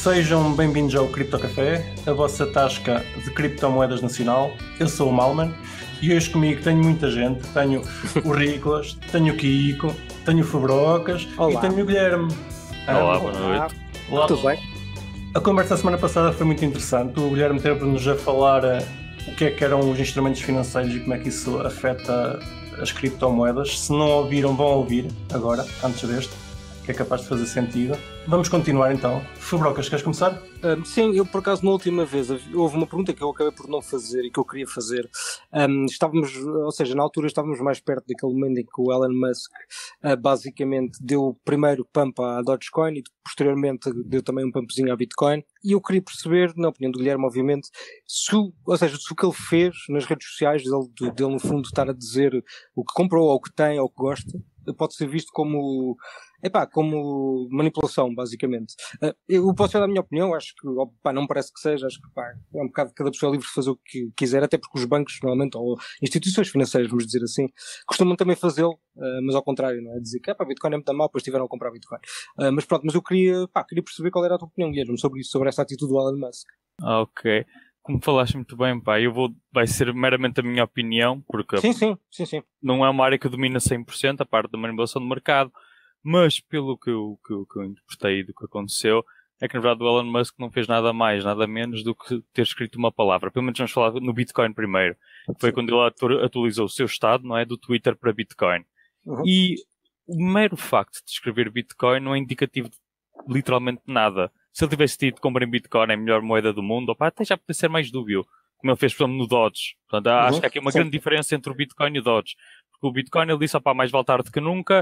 Sejam bem-vindos ao Cripto Café, a vossa tasca de criptomoedas nacional. Eu sou o Malman e hoje comigo tenho muita gente. Tenho o Riclas, tenho o Kiko, tenho o Fubrocas e tenho o Guilherme. Olá, boa noite. Olá. Tudo bem? A conversa da semana passada foi muito interessante. O Guilherme teve-nos a falar o que é que eram os instrumentos financeiros e como é que isso afeta as criptomoedas. Se não ouviram, vão ouvir agora, antes deste, que é capaz de fazer sentido. Vamos continuar então. Fubrocas, queres começar? Sim, eu por acaso na última vez houve uma pergunta que eu acabei por não fazer e que eu queria fazer. Na altura estávamos mais perto daquele momento em que o Elon Musk basicamente deu o primeiro pump à Dogecoin e posteriormente deu também um pumpzinho à Bitcoin. E eu queria perceber, na opinião do Guilherme, obviamente, se o que ele fez nas redes sociais, dele no fundo estar a dizer o que comprou, ou o que tem, ou o que gosta, pode ser visto como manipulação, basicamente. Eu posso dar a minha opinião, acho que não me parece que seja, acho que é um bocado cada pessoa livre de fazer o que quiser, até porque os bancos, normalmente, ou instituições financeiras, vamos dizer assim, costumam também fazê-lo, mas ao contrário, não é? Dizer que Bitcoin é muito mal, depois tiveram a comprar Bitcoin. Mas eu queria perceber qual era a tua opinião, Guilherme, sobre isso, sobre essa atitude do Elon Musk. Ok. Como falaste muito bem, vai ser meramente a minha opinião, porque Sim. não é uma área que domina 100% a parte da manipulação do mercado, mas pelo que eu interpretei do que aconteceu, é que na verdade o Elon Musk não fez nada mais, nada menos do que ter escrito uma palavra. Pelo menos vamos falar no Bitcoin primeiro. Foi quando ele atualizou o seu estado, não é? Do Twitter para Bitcoin. Uhum. E o mero facto de escrever Bitcoin não é indicativo de literalmente nada. Se ele tivesse dito comprem Bitcoin é a melhor moeda do mundo, até já podia ser mais dúbio. Como ele fez, por exemplo, no Dodge. Portanto, acho que há aqui uma grande diferença entre o Bitcoin e o Dodge. Porque o Bitcoin, ele disse, mais vale tarde que nunca.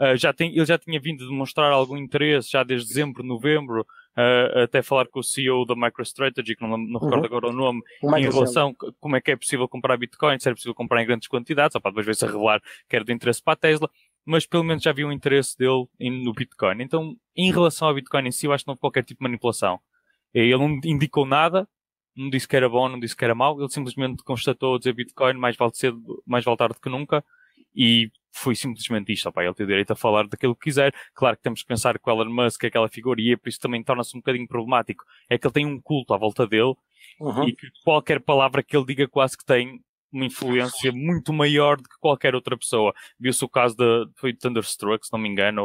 Ele já tinha vindo a demonstrar algum interesse já desde dezembro, novembro, até falar com o CEO da MicroStrategy, que não recordo agora o nome, em relação a como é que é possível comprar Bitcoin, se era possível comprar em grandes quantidades, depois veio-se a revelar que era de interesse para a Tesla, mas pelo menos já havia um interesse dele no Bitcoin. Então, em relação ao Bitcoin em si, eu acho que não houve qualquer tipo de manipulação. Ele não indicou nada, não disse que era bom, não disse que era mau, ele simplesmente constatou dizer Bitcoin mais vale tarde que nunca, e foi simplesmente isto, ele tem o direito a falar daquilo que quiser. Claro que temos que pensar que o Elon Musk é aquela figura e por isso também torna-se um bocadinho problemático. É que ele tem um culto à volta dele e que qualquer palavra que ele diga quase que tem uma influência muito maior do que qualquer outra pessoa. Viu-se o caso foi de Thunderstruck, se não me engano.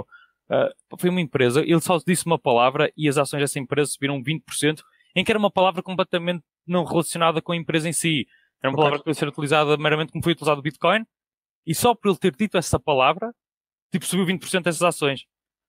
Foi uma empresa, ele só disse uma palavra e as ações dessa empresa subiram 20%, em que era uma palavra completamente não relacionada com a empresa em si. Era uma palavra que podia ser utilizada meramente como foi utilizado o Bitcoin. E só por ele ter dito essa palavra, subiu 20% dessas ações.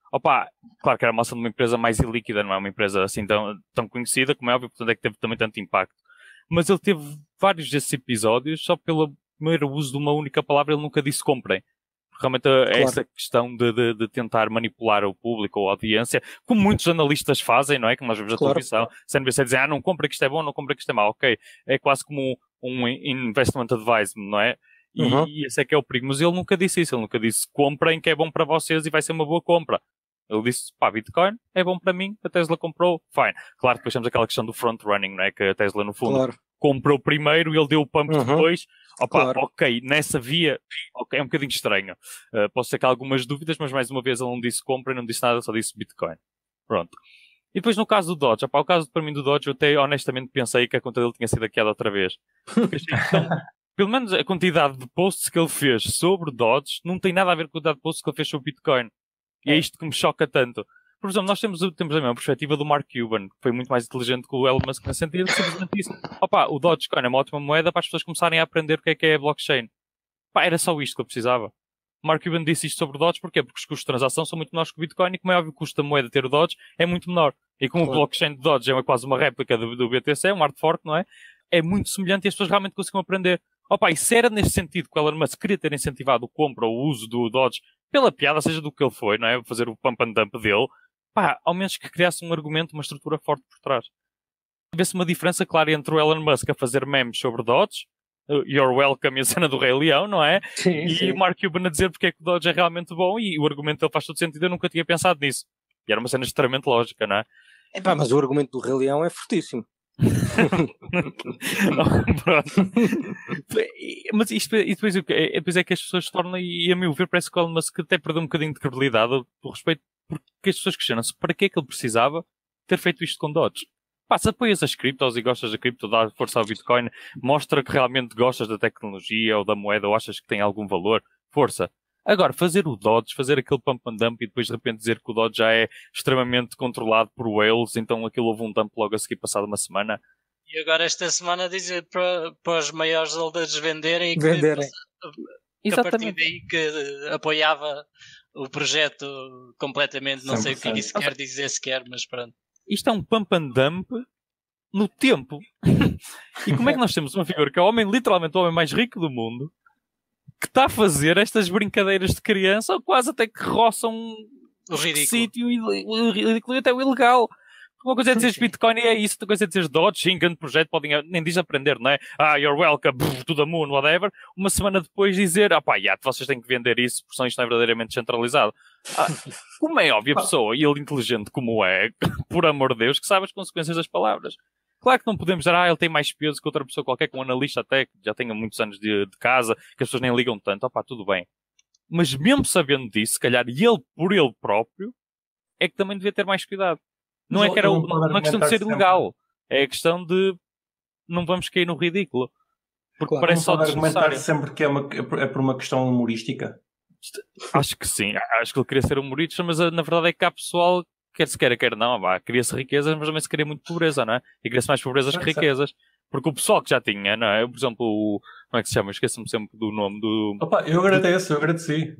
Claro que era uma ação de uma empresa mais ilíquida, não é uma empresa assim tão conhecida, como é óbvio, portanto é que teve também tanto impacto. Mas ele teve vários desses episódios, só pelo primeiro uso de uma única palavra, ele nunca disse comprem. Realmente é essa questão de tentar manipular o público ou a audiência, como muitos analistas fazem, não é? Como nós vemos na televisão, CNBC dizem, não compra que isto é bom, não compra que isto é mau, ok. É quase como um investment advisement, não é? E esse é que é o perigo. Mas ele nunca disse isso. Ele nunca disse comprem que é bom para vocês e vai ser uma boa compra. Ele disse, Bitcoin é bom para mim, a Tesla comprou, fine. Claro que depois temos aquela questão do front-running, não é? Que a Tesla, no fundo, comprou primeiro e ele deu o pump depois. Ok, nessa via, é um bocadinho estranho. Posso ter aqui algumas dúvidas, mas mais uma vez ele não disse compra, não disse nada, só disse Bitcoin. Pronto. E depois no caso do Dodge, o caso para mim do Dodge, eu até honestamente pensei que a conta dele tinha sido hackeada outra vez. Porque achei pelo menos a quantidade de posts que ele fez sobre Dodge não tem nada a ver com a quantidade de posts que ele fez sobre Bitcoin. E é isto que me choca tanto. Por exemplo, nós temos a mesma perspectiva do Mark Cuban, que foi muito mais inteligente que o Elon Musk nesse sentido, que simplesmente disse, o Dogecoin é uma ótima moeda para as pessoas começarem a aprender o que é blockchain. Era só isto que eu precisava. O Mark Cuban disse isto sobre o Dodge, porquê? Porque os custos de transação são muito menores que o Bitcoin e como é óbvio o custo da moeda ter o Dodge é muito menor. E como o blockchain de Dodge é quase uma réplica do BTC, um hard fork, não é? É muito semelhante e as pessoas realmente conseguem aprender. E se era neste sentido que o Elon Musk queria ter incentivado o compra ou o uso do Dodge pela piada, seja do que ele foi, não é? Fazer o pump and dump dele, ao menos que criasse um argumento, uma estrutura forte por trás. Vê-se uma diferença clara entre o Elon Musk a fazer memes sobre Dodge, You're Welcome e a cena do Rei Leão, não é? Sim. E o Mark Cuban a dizer porque é que o Dodge é realmente bom e o argumento dele faz todo sentido, eu nunca tinha pensado nisso. E era uma cena extremamente lógica, não é? Mas o argumento do Rei Leão é fortíssimo. Pronto. Mas isto, e depois é que as pessoas se tornam, e a meu ver parece que o Elon Musk até perdeu um bocadinho de credibilidade por respeito, porque as pessoas questionam-se para que é que ele precisava ter feito isto com Dodge. Pá, se apoias as criptos e gostas da cripto, dá força ao Bitcoin, mostra que realmente gostas da tecnologia ou da moeda ou achas que tem algum valor, força. Agora, fazer o Dodge, fazer aquele pump and dump e depois de repente dizer que o Dodge já é extremamente controlado por whales, então aquilo houve um dump logo a seguir passado uma semana. E agora esta semana dizer para os maiores holders venderem e que a partir daí que apoiava o projeto completamente, não 100%. Sei o que isso quer dizer sequer, mas pronto. Isto é um pump and dump no tempo. E como é que nós temos uma figura que é literalmente o homem mais rico do mundo, que está a fazer estas brincadeiras de criança, ou quase até que roçam o ridículo. Sítio e o ridículo e até o ilegal. Uma coisa é dizeres Bitcoin e é isso, outra coisa é dizeres Dodge, sim, grande projeto, podem, nem diz aprender, não é? You're welcome, to the moon, whatever. Uma semana depois dizer, vocês têm que vender isso, porque senão isto não é verdadeiramente descentralizado. Como é óbvio a pessoa, e ele inteligente como é, por amor de Deus, que sabe as consequências das palavras. Claro que não podemos dizer, ele tem mais peso que outra pessoa qualquer, que um analista até, que já tenha muitos anos de casa, que as pessoas nem ligam tanto, tudo bem. Mas mesmo sabendo disso, se calhar, e ele por ele próprio, é que também devia ter mais cuidado. Não é que era uma questão de ser ilegal. É a questão de não vamos cair no ridículo. Porque claro, parece só argumentar sempre que é por uma questão humorística. Acho que sim. Acho que ele queria ser humorista, mas na verdade é que há pessoal, quer se queira não, queria-se riquezas, mas também se queria muito pobreza, não é? E queria-se mais pobrezas que riquezas. Porque o pessoal que já tinha, não é? Por exemplo, como é que se chama? Esqueço-me sempre do nome do... eu agradeci.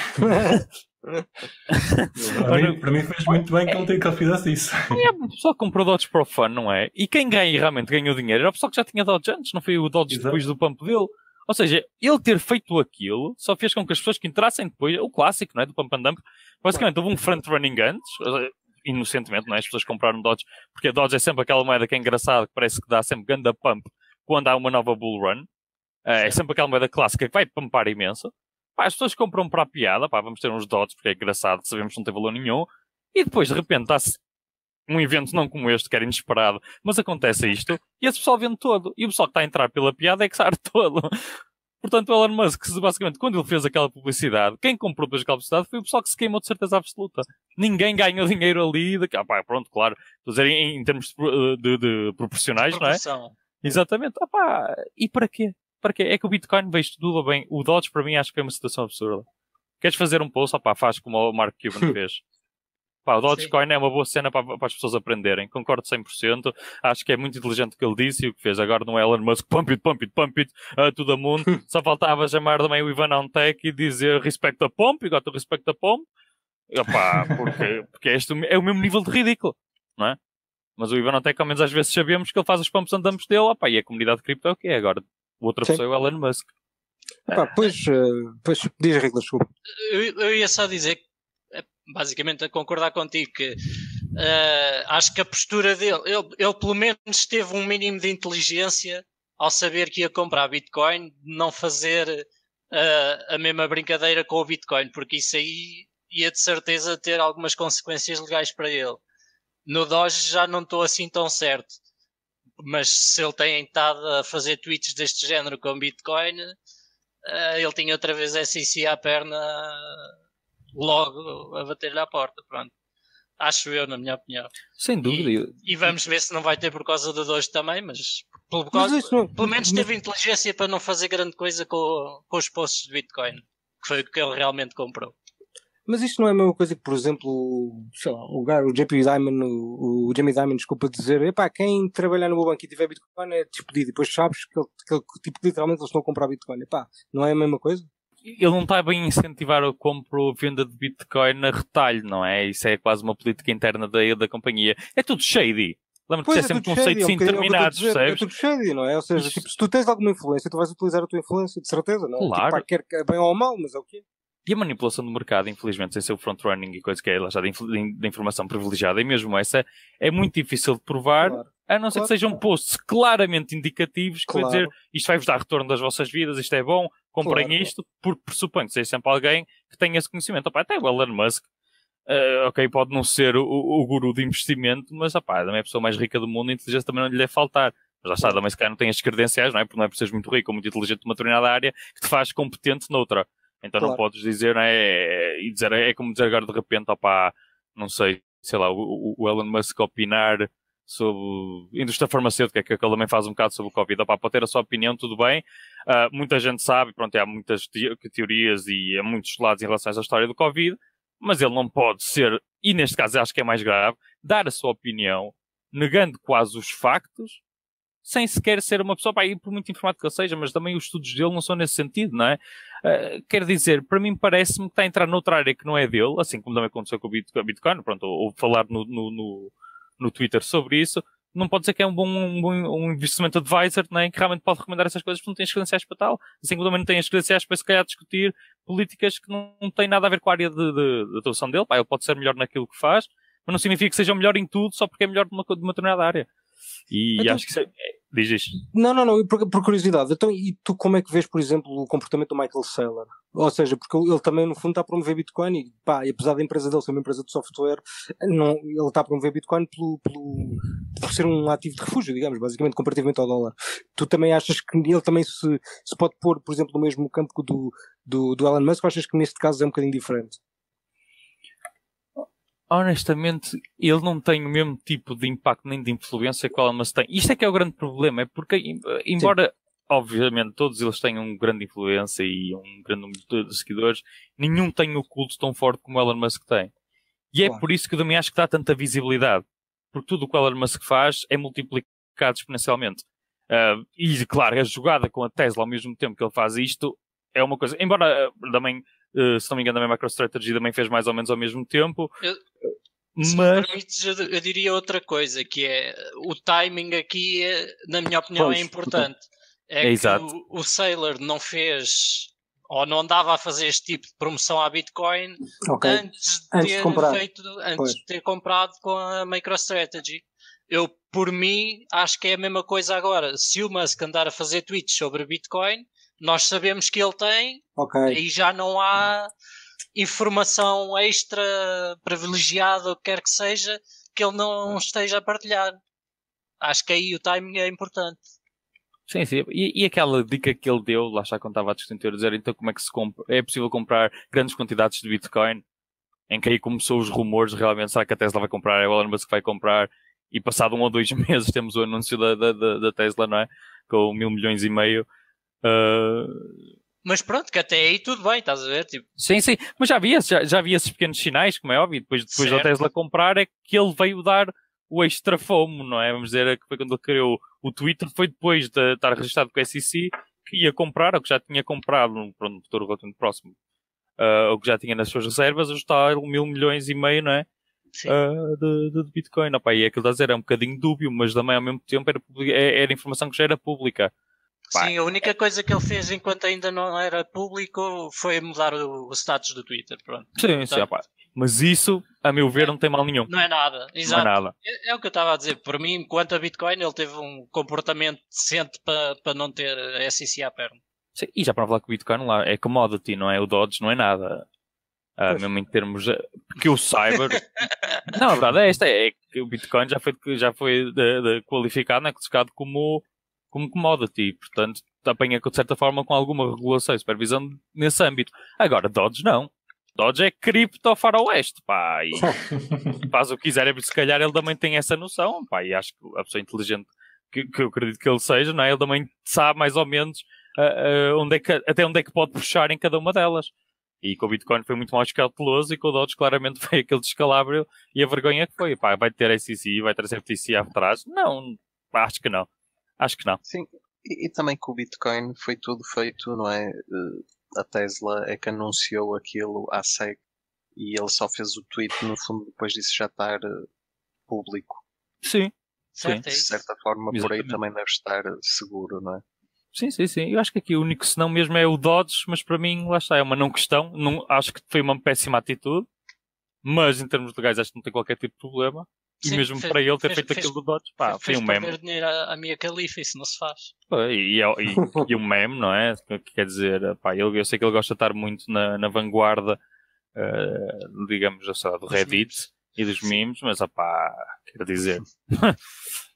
Para mim fez muito bem que ele fizesse isso. O pessoal que comprou Dodge para o fun, não é? E quem realmente ganhou dinheiro era o pessoal que já tinha Dodge antes, não foi o Dodge depois do pump dele. Ou seja, ele ter feito aquilo só fez com que as pessoas que entrassem depois, o clássico, não é? Do pump and dump, basicamente houve um front-running antes, inocentemente, não é? As pessoas compraram Dodge, porque a Dodge é sempre aquela moeda que é engraçada, que parece que dá sempre ganda pump quando há uma nova bull run. É sempre aquela moeda clássica que vai pumpar imenso. As pessoas compram para a piada, vamos ter uns Dodge porque é engraçado, sabemos que não tem valor nenhum, e depois de repente está-se um evento não como este, que era inesperado, mas acontece isto, e esse pessoal vende todo, e o pessoal que está a entrar pela piada é que sai todo. Portanto, o Elon Musk, basicamente, quando ele fez aquela publicidade, quem comprou depois aquela publicidade foi o pessoal que se queimou de certeza absoluta. Ninguém ganhou dinheiro ali, pronto, claro, estou a dizer em termos de proporcionais, não é? Exatamente. E para quê? Para quê? É que o Bitcoin veio tudo bem. O Dodge, para mim, acho que foi uma situação absurda. Queres fazer um post? Faz como o Mark Cuban fez. O Dogecoin é uma boa cena para as pessoas aprenderem. Concordo 100%. Acho que é muito inteligente o que ele disse e o que fez. Agora não é Elon Musk, pump it, to the moon. Só faltava chamar também o Ivan Antec e dizer respect the pump, you got to respect the pump. Porque este é o mesmo nível de ridículo, não é? Mas o Ivan Antec, ao menos às vezes sabemos que ele faz os pumps and dumps dele, e a comunidade de cripto é o que é agora. Outra pessoa é o Elon Musk. Pois diz a regla, desculpa. Eu ia só dizer que, basicamente, a concordar contigo que acho que a postura dele, ele pelo menos teve um mínimo de inteligência ao saber que ia comprar Bitcoin, de não fazer a mesma brincadeira com o Bitcoin, porque isso aí ia de certeza ter algumas consequências legais para ele. No Doge já não estou assim tão certo. Mas se ele tem estado a fazer tweets deste género com Bitcoin, ele tinha outra vez a SEC à perna logo a bater-lhe à porta, pronto. Acho eu, na minha opinião. Sem dúvida. E vamos ver se não vai ter por causa do Doge também, mas pelo menos teve inteligência para não fazer grande coisa com os posts de Bitcoin, que foi o que ele realmente comprou. Mas isto não é a mesma coisa que, por exemplo, sei lá, o JP Diamond, o Jamie Dimon, desculpa dizer, quem trabalhar no meu banco e tiver Bitcoin é despedido, e depois sabes que tipo, literalmente eles estão a comprar Bitcoin. Não é a mesma coisa? Ele não está bem a incentivar a compra ou venda de Bitcoin a retalho, não é? Isso é quase uma política interna da companhia. É tudo shady. Lembra-te que é sempre conceitos indeterminados, percebes? É tudo shady, não é? Ou seja, tipo, se tu tens alguma influência, tu vais utilizar a tua influência, de certeza, não é? Claro. Quer bem ou mal, mas é o quê? E a manipulação do mercado, infelizmente, sem ser o front-running e coisa que é lá já de informação privilegiada, e mesmo essa, é muito difícil de provar, a não ser que sejam posts claramente indicativos que vai dizer isto vai-vos dar retorno das vossas vidas, isto é bom, comprem isto, porque pressupõe que seja sempre alguém que tenha esse conhecimento. Até o Elon Musk, pode não ser o guru de investimento, mas também é a pessoa mais rica do mundo e a inteligência também não lhe deve faltar. Mas lá está, também se calhar não tem as credenciais, não é? Porque não é por seres muito rico ou muito inteligente numa determinada área que te faz competente noutra. Então não podes dizer, é como dizer agora de repente, não sei, sei lá, o Elon Musk opinar sobre indústria farmacêutica, que ele também faz um bocado sobre o Covid. Opá, pode ter a sua opinião, tudo bem. Muita gente sabe, pronto, há muitas teorias e há muitos lados em relação à história do Covid, mas ele não pode ser, e neste caso acho que é mais grave, dar a sua opinião, negando quase os factos, sem sequer ser uma pessoa, pá, e por muito informado que ele seja, mas também os estudos dele não são nesse sentido, não é? Quer dizer, para mim parece-me que está a entrar noutra área que não é dele, assim como também aconteceu com o Bitcoin, pronto, ou falar no Twitter sobre isso, não pode dizer que é um investimento advisor, não é? Que realmente pode recomendar essas coisas porque não tem as credenciais para tal, assim como também não tem as credenciais para se calhar discutir políticas que não têm nada a ver com a área de atuação dele, pá, ele pode ser melhor naquilo que faz, mas não significa que seja melhor em tudo só porque é melhor de uma determinada área. E então, acho que isso diz isto. Não, por curiosidade. Então, e tu como é que vês, por exemplo, o comportamento do Michael Saylor? Ou seja, porque ele também, no fundo, está a promover Bitcoin e, pá, e apesar da empresa dele ser uma empresa de software, ele está a promover Bitcoin por ser um ativo de refúgio, digamos, basicamente, comparativamente ao dólar. Tu também achas que ele também se pode pôr, por exemplo, no mesmo campo que do Elon Musk, ou achas que neste caso é um bocadinho diferente? Honestamente, ele não tem o mesmo tipo de impacto nem de influência que o Elon Musk tem. Isto é que é o grande problema, é porque, embora, obviamente, todos eles tenham uma grande influência e um grande número de seguidores, nenhum tem o culto tão forte como o Elon Musk tem. E é por isso que eu também acho que dá tanta visibilidade. Porque tudo o que o Elon Musk faz é multiplicado exponencialmente. E, claro, a jogada com a Tesla ao mesmo tempo que ele faz isto é uma coisa... Embora também... se não me engano, a MicroStrategy também fez mais ou menos ao mesmo tempo. Se me permites, eu diria outra coisa, que é o timing aqui, na minha opinião, é importante. É que exato. O Saylor não fez, ou não andava a fazer este tipo de promoção à Bitcoin antes de ter comprado com a MicroStrategy. Eu, por mim, acho que é a mesma coisa agora. Se o Musk andar a fazer tweets sobre Bitcoin, nós sabemos que ele tem, e já não há informação extra privilegiada, ou o que quer que seja, que ele não esteja a partilhar. Acho que aí o timing é importante. Sim. E aquela dica que ele deu, lá está quando estava a discutir, dizer então como é que se compra, é possível comprar grandes quantidades de Bitcoin, em que aí começou os rumores, realmente, será que a Tesla vai comprar, é o Elon Musk vai comprar, e passado 1 ou 2 meses temos o anúncio da Tesla, não é? Com 1.000 milhões e meio. Mas pronto, que até aí tudo bem, estás a ver? Tipo... Sim, mas já havia esses pequenos sinais, como é óbvio, depois da Tesla comprar é que ele veio dar o extra FOMO, não é? Vamos dizer que foi quando ele criou o Twitter, foi depois de estar registrado com a SEC que ia comprar, ou que já tinha comprado num futuro relativamente próximo, ou que já tinha nas suas reservas, ajustar 1.000 milhões e meio, não é? De Bitcoin. Opa, e aquilo a dizer é um bocadinho dúbio, mas também ao mesmo tempo era informação que já era pública. Sim, a única coisa que ele fez enquanto ainda não era público foi mudar o status do Twitter. Pronto. Sim, opa. Mas isso, a meu ver, não tem mal nenhum. Não é nada, exato. Não é nada. É o que eu estava a dizer. Por mim, quanto a Bitcoin, ele teve um comportamento decente para não ter a SEC à perna. Sim, e já para falar que o Bitcoin lá é commodity, não é? O Dodge não é nada. Mesmo em termos... Porque o Cyber... Não, a verdade é esta. É que o Bitcoin já foi qualificado, né, classificado como commodity. Portanto, apanha de certa forma com alguma regulação e supervisão nesse âmbito. Agora, Dodge não. Dodge é cripto faroeste, pá. E faz o que quiser. Se calhar ele também tem essa noção, pá. E acho que a pessoa inteligente que eu acredito que ele seja, não é? Ele também sabe mais ou menos até onde é que pode puxar em cada uma delas. E com o Bitcoin foi muito mais cauteloso e com o Dodge claramente foi aquele descalabro e a vergonha que foi. Pá, vai ter SEC, vai ter FTC atrás? Não, acho que não. Sim, e também com o Bitcoin foi tudo feito, não é? A Tesla é que anunciou aquilo à SEC e ele só fez o tweet, no fundo, depois disso já estar público. Sim. De certa forma, exatamente. Por aí também deve estar seguro, não é? Sim. Eu acho que aqui o único senão mesmo é o Dodge, mas para mim, lá está, é uma não questão. Não, acho que foi uma péssima atitude, mas em termos legais acho que não tem qualquer tipo de problema. E sim, mesmo para ele ter feito aquilo do Dodge, pá, foi um meme. Perder dinheiro à minha califa, isso não se faz. E um meme, não é? Quer dizer, pá, eu sei que ele gosta de estar muito na vanguarda, digamos, do Reddit e dos memes, mas, pá, quero dizer...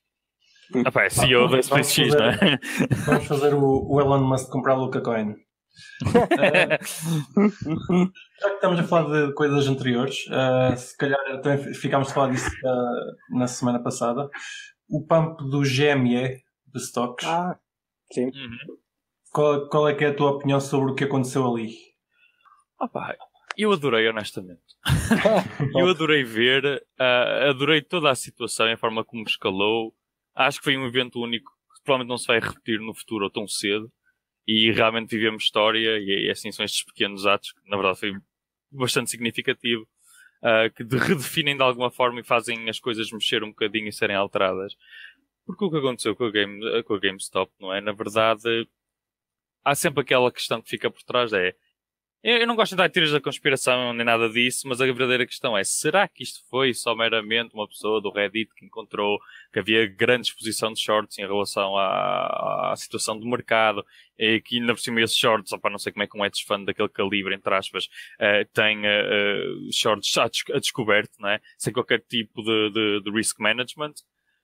é CEO da SpaceX, não é? Vamos fazer o Elon Musk comprar o Luca Coin. Já que estamos a falar de coisas anteriores, se calhar também ficámos a falar disso na semana passada. O pump do GME de stocks. Sim. Qual é que é a tua opinião sobre o que aconteceu ali? Opa, eu adorei, honestamente. Eu adorei ver, adorei toda a situação e a forma como escalou. Acho que foi um evento único que provavelmente não se vai repetir no futuro ou tão cedo. E realmente vivemos história e assim são estes pequenos atos que na verdade foi bastante significativo, que redefinem de alguma forma e fazem as coisas mexer um bocadinho e serem alteradas. Porque o que aconteceu com a GameStop, não é? Na verdade, há sempre aquela questão que fica por trás, eu não gosto de dar teorias da conspiração nem nada disso, mas a verdadeira questão é, será que isto foi só meramente uma pessoa do Reddit que encontrou que havia grande exposição de shorts em relação à situação do mercado, e que ainda por cima esses shorts, não sei como é que um hedge fund daquele calibre, entre aspas, tem shorts a descoberto, não é? Sem qualquer tipo de risk management,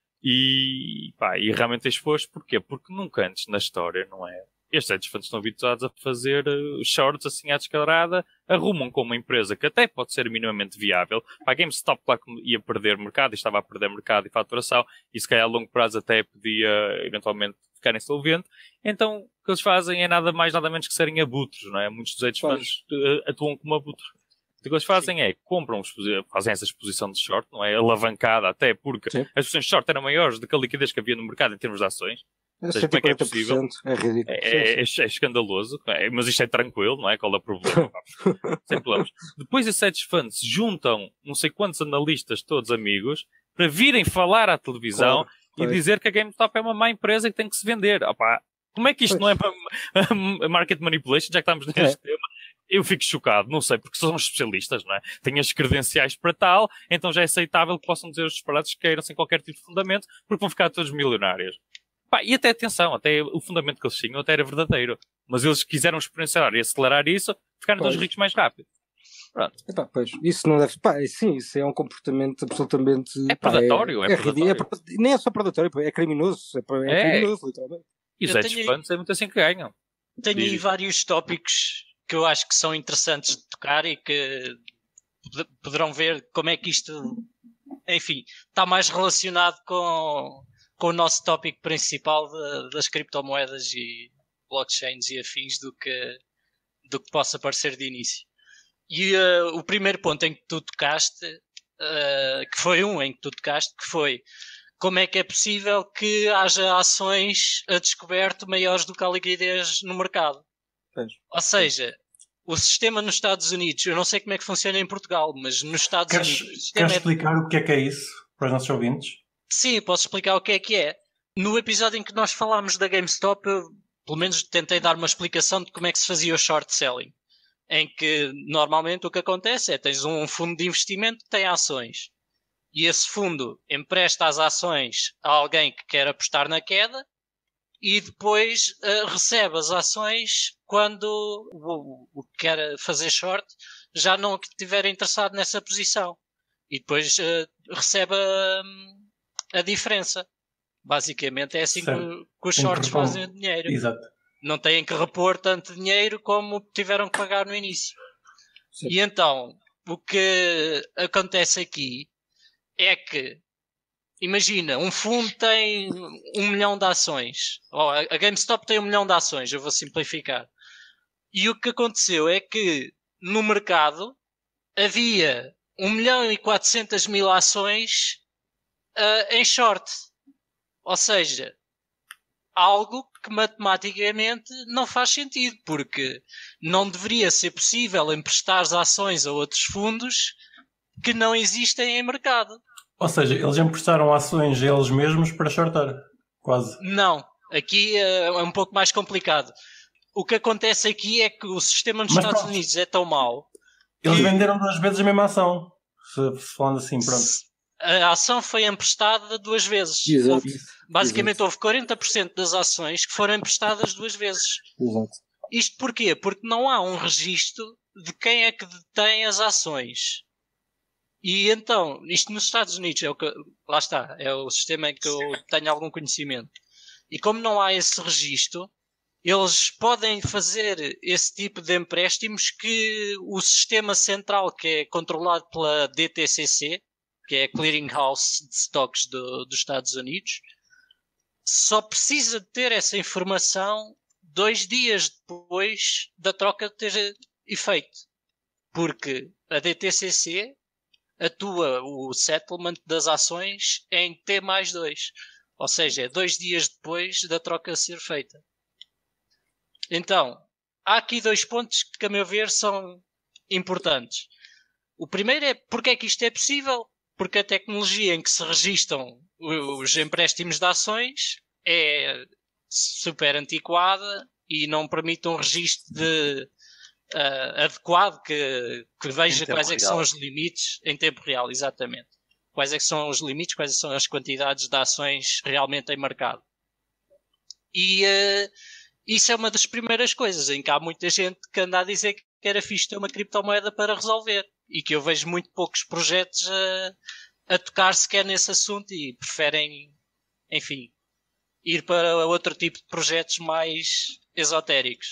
e realmente exposto. Porquê? Porque nunca antes na história, não é? Estes hedge funds estão habituados a fazer shorts assim à descarada, arrumam com uma empresa que até pode ser minimamente viável. A GameStop, claro que ia perder mercado, e estava a perder mercado e faturação, e se calhar a longo prazo até podia eventualmente ficar insolvente. Então, o que eles fazem é nada mais, nada menos que serem abutres, não é? Muitos dos hedge funds atuam como abutres. O que eles fazem é, fazem essa exposição de short, não é? Alavancada até, porque as exposições de short eram maiores do que a liquidez que havia no mercado em termos de ações. Seja, como é que é possível? É ridículo. É escandaloso, mas isto é tranquilo, não é? Qual é o problema? Sem problemas. Depois esses hedge funds juntam não sei quantos analistas, todos amigos, para virem falar à televisão e dizer que a GameStop é uma má empresa e que tem que se vender. Como é que isto não é market manipulation, já que estamos neste tema? Eu fico chocado, não sei, porque são especialistas, não é? Têm as credenciais para tal, então já é aceitável que possam dizer os disparates que queiram sem qualquer tipo de fundamento, porque vão ficar todos milionários. E até atenção, até o fundamento que eles tinham até era verdadeiro. Mas eles quiseram exponenciar e acelerar isso, ficaram todos ricos mais rápido. Pronto. Pois, isso não deve... sim, isso é um comportamento absolutamente... É predatório, é predatório. Nem é só predatório, é criminoso. É criminoso, literalmente. E os hedge funds é muito assim que ganham. Tenho aí vários tópicos que eu acho que são interessantes de tocar e que poderão ver como é que isto, enfim, está mais relacionado com o nosso tópico principal das criptomoedas e blockchains e afins do que possa parecer de início. E o primeiro ponto em que tu tocaste, que foi como é que é possível que haja ações a descoberto maiores do que a liquidez no mercado. Ou seja, o sistema nos Estados Unidos, eu não sei como é que funciona em Portugal, mas nos Estados Unidos... Queres explicar o que é isso para os nossos ouvintes? Sim, posso explicar o que é. No episódio em que nós falámos da GameStop, eu pelo menos tentei dar uma explicação de como é que se fazia o short selling. Em que normalmente o que acontece é tens um fundo de investimento que tem ações. E esse fundo empresta as ações a alguém que quer apostar na queda e depois recebe as ações quando o que quer fazer short já não estiver interessado nessa posição. E depois recebe a diferença. Basicamente é assim que os shorts fazem o dinheiro. Exato. Não têm que repor tanto dinheiro como tiveram que pagar no início. Sim. E então, o que acontece aqui é que, imagina, um fundo tem 1 milhão de ações. A GameStop tem 1 milhão de ações, eu vou simplificar. E o que aconteceu é que no mercado havia 1.400.000 ações em short. Ou seja, algo que matematicamente não faz sentido, porque não deveria ser possível emprestar ações a outros fundos que não existem em mercado. Ou seja, eles emprestaram ações a eles mesmos para shortar, quase. Não, aqui é um pouco mais complicado. O que acontece aqui é que o sistema nos Estados Unidos é tão mau. Eles venderam 2 vezes a mesma ação, se falando assim, pronto. A ação foi emprestada 2 vezes. Basicamente houve 40% das ações que foram emprestadas 2 vezes. Exato. Isto porquê? Porque não há um registro de quem é que detém as ações. E então, isto nos Estados Unidos é o que, lá está, é o sistema em que eu tenho algum conhecimento. E como não há esse registro, eles podem fazer esse tipo de empréstimos que o sistema central, que é controlado pela DTCC, que é a Clearing House de Stocks dos Estados Unidos, só precisa de ter essa informação 2 dias depois da troca ter efeito. Porque a DTCC atua o settlement das ações em T+2. Ou seja, é 2 dias depois da troca ser feita. Então, há aqui 2 pontos que, a meu ver, são importantes. O primeiro é porque é que isto é possível? Porque a tecnologia em que se registram os empréstimos de ações é super antiquada e não permite um registro adequado que veja quais é que são os limites em tempo real, exatamente. Quais é que são os limites, quais são as quantidades de ações realmente em mercado. E isso é uma das primeiras coisas em que há muita gente que anda a dizer que era fixe ter uma criptomoeda para resolver. E que eu vejo muito poucos projetos a tocar sequer nesse assunto e preferem, enfim, ir para outro tipo de projetos mais esotéricos.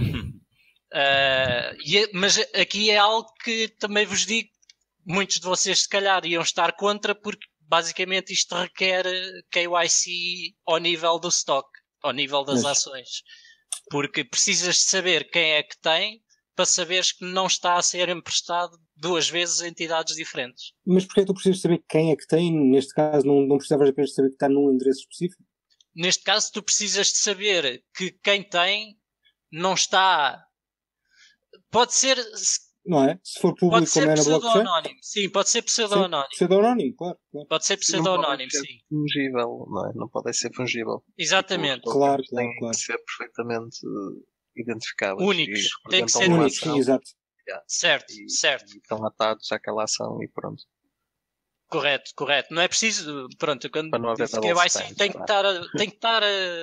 Mas aqui é algo que também vos digo, muitos de vocês se calhar iam estar contra, porque basicamente isto requer KYC ao nível do stock, ao nível das ações. Porque precisas de saber quem é que tem para saberes que não está a ser emprestado 2 vezes a entidades diferentes. Mas porquê tu precisas saber quem é que tem? Neste caso não precisavas apenas de saber que está num endereço específico? Neste caso tu precisas de saber que quem tem não está... Pode ser... Não é? Se for público como é na blockchain? Sim, pode ser pseudo-anónimo. Pseudo-anónimo, claro. Pode ser pseudo-anónimo, sim. Fungível, não é? Não pode ser fungível. Exatamente. Claro. Tem que ser perfeitamente identificáveis. Únicos. Tem que ser únicos, sim, exato. Certo. E estão atados àquela ação e pronto. Correto. Não é preciso... Pronto, quando disse que tem que estar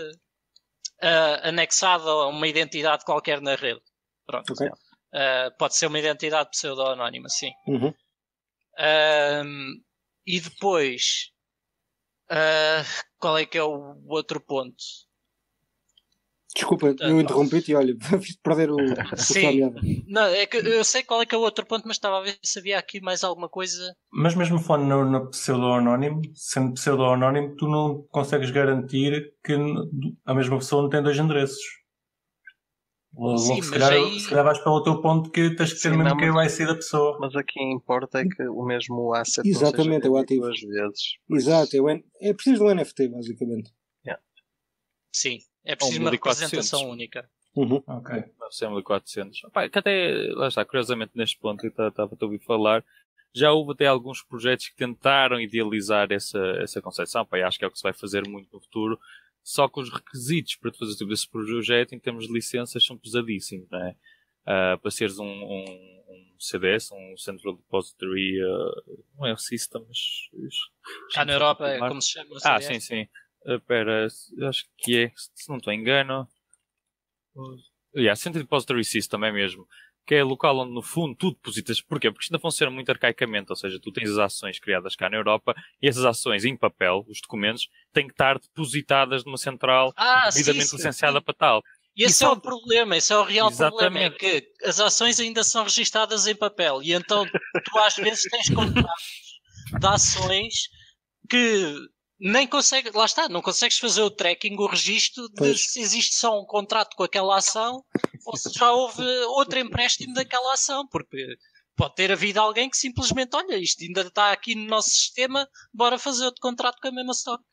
anexado a uma identidade qualquer na rede. Pronto. Okay. Pode ser uma identidade pseudo-anónima, sim. Uhum. E depois, qual é que é o outro ponto? Desculpa, eu interrompi-te e olha, fiz perder o Sim, não, é que eu sei qual é que é o outro ponto, mas estava a ver se havia aqui mais alguma coisa. Mas mesmo falando no pseudo-anónimo, sendo pseudo-anónimo, tu não consegues garantir que a mesma pessoa não tem 2 endereços. Sim, se calhar vais para o teu ponto que tens que ter mesmo KYC da pessoa. Mas aqui importa é que o mesmo asset exatamente, não é o ativo 2 vezes. Exato, é preciso de um NFT basicamente. Sim, é preciso uma representação única. Uhum. Ok. 1400. Que até, lá está, curiosamente neste ponto que estava a ouvir falar, já houve até alguns projetos que tentaram idealizar essa concepção. Acho que é o que se vai fazer muito no futuro. Só que os requisitos para fazer tipo esse projeto em termos de licenças são pesadíssimos, não é? Para seres um CDS, um Central Depository, não é o System, mas... Cá na Europa é como se chama. Sim. Espera, acho que é, se não estou engano... Central Depository System é mesmo. Que é o local onde, no fundo, tu depositas. Porquê? Porque isto ainda funciona muito arcaicamente. Ou seja, tu tens as ações criadas cá na Europa e essas ações em papel, os documentos, têm que estar depositadas numa central devidamente licenciada para tal. E esse é o problema, esse é o real problema. É que as ações ainda são registadas em papel. E então tu às vezes tens contratos de ações que nem consegues, lá está, não consegues fazer o tracking, o registro de se existe só um contrato com aquela ação ou se já houve outro empréstimo daquela ação, porque pode ter havido alguém que simplesmente, olha, isto ainda está aqui no nosso sistema, bora fazer outro contrato com a mesma stock.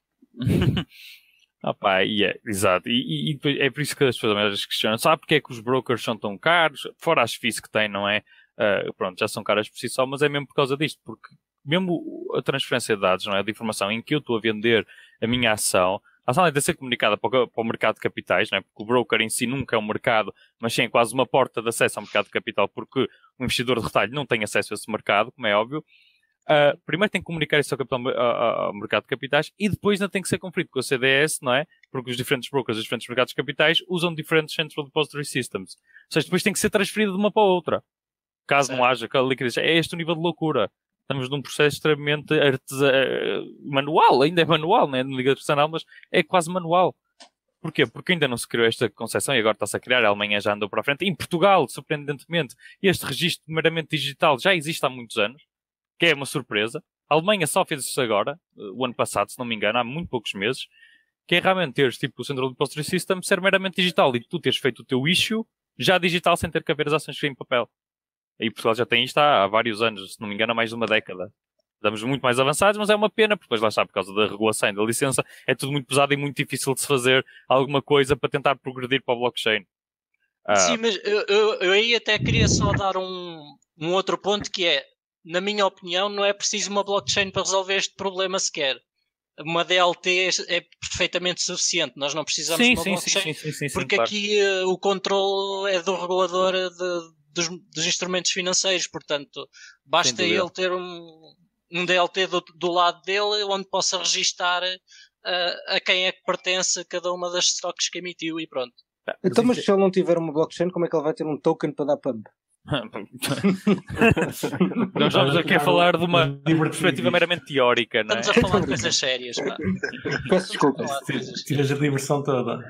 Exato. E é por isso que as pessoas questionam, sabe porque é que os brokers são tão caros? Fora as fees que têm, não é? Pronto, já são caras por si só, mas é mesmo por causa disto, porque mesmo a transferência de dados, não é? De informação em que eu estou a vender a minha ação, a ação deve ser comunicada para o mercado de capitais, não é? Porque o broker em si nunca é um mercado, mas sim é quase uma porta de acesso ao mercado de capital, porque o investidor de retalho não tem acesso a esse mercado, como é óbvio. Primeiro tem que comunicar isso ao mercado de capitais e depois ainda tem que ser conferido com o CDS, não é? Porque os diferentes brokers dos diferentes mercados de capitais usam diferentes Central Depository Systems. Ou seja, depois tem que ser transferido de uma para a outra. Caso não haja aquela liquidez. É este o nível de loucura. Estamos num processo extremamente manual, ainda é manual, não é de liga artesanal, mas é quase manual. Porquê? Porque ainda não se criou esta concepção e agora está-se a criar, a Alemanha já andou para a frente. Em Portugal, surpreendentemente, este registro meramente digital já existe há muitos anos, que é uma surpresa. A Alemanha só fez isso agora, o ano passado, se não me engano, há muito poucos meses, que é realmente teres tipo o Central Depository System ser meramente digital e tu teres feito o teu issue já digital sem ter que haver as ações em papel. E Portugal já tem isto há vários anos, se não me engano, há mais de uma década. Estamos muito mais avançados, mas é uma pena, porque depois lá está, por causa da regulação e da licença, é tudo muito pesado e muito difícil de se fazer alguma coisa para tentar progredir para o blockchain. Sim, mas eu aí até queria só dar um outro ponto que é, na minha opinião, não é preciso uma blockchain para resolver este problema sequer. Uma DLT é perfeitamente suficiente. Nós não precisamos de uma blockchain, porque claro. Aqui o controle é do regulador dos instrumentos financeiros, portanto, basta ele ter um DLT do lado dele, onde possa registar a quem é que pertence cada uma das stocks que emitiu e pronto. Então, mas se ele não tiver uma blockchain, como é que ele vai ter um token para dar pump? Nós vamos aqui a falar de uma perspectiva meramente teórica, não é? Estamos a falar de coisas sérias, pá. Peço desculpa. Tiras a diversão toda.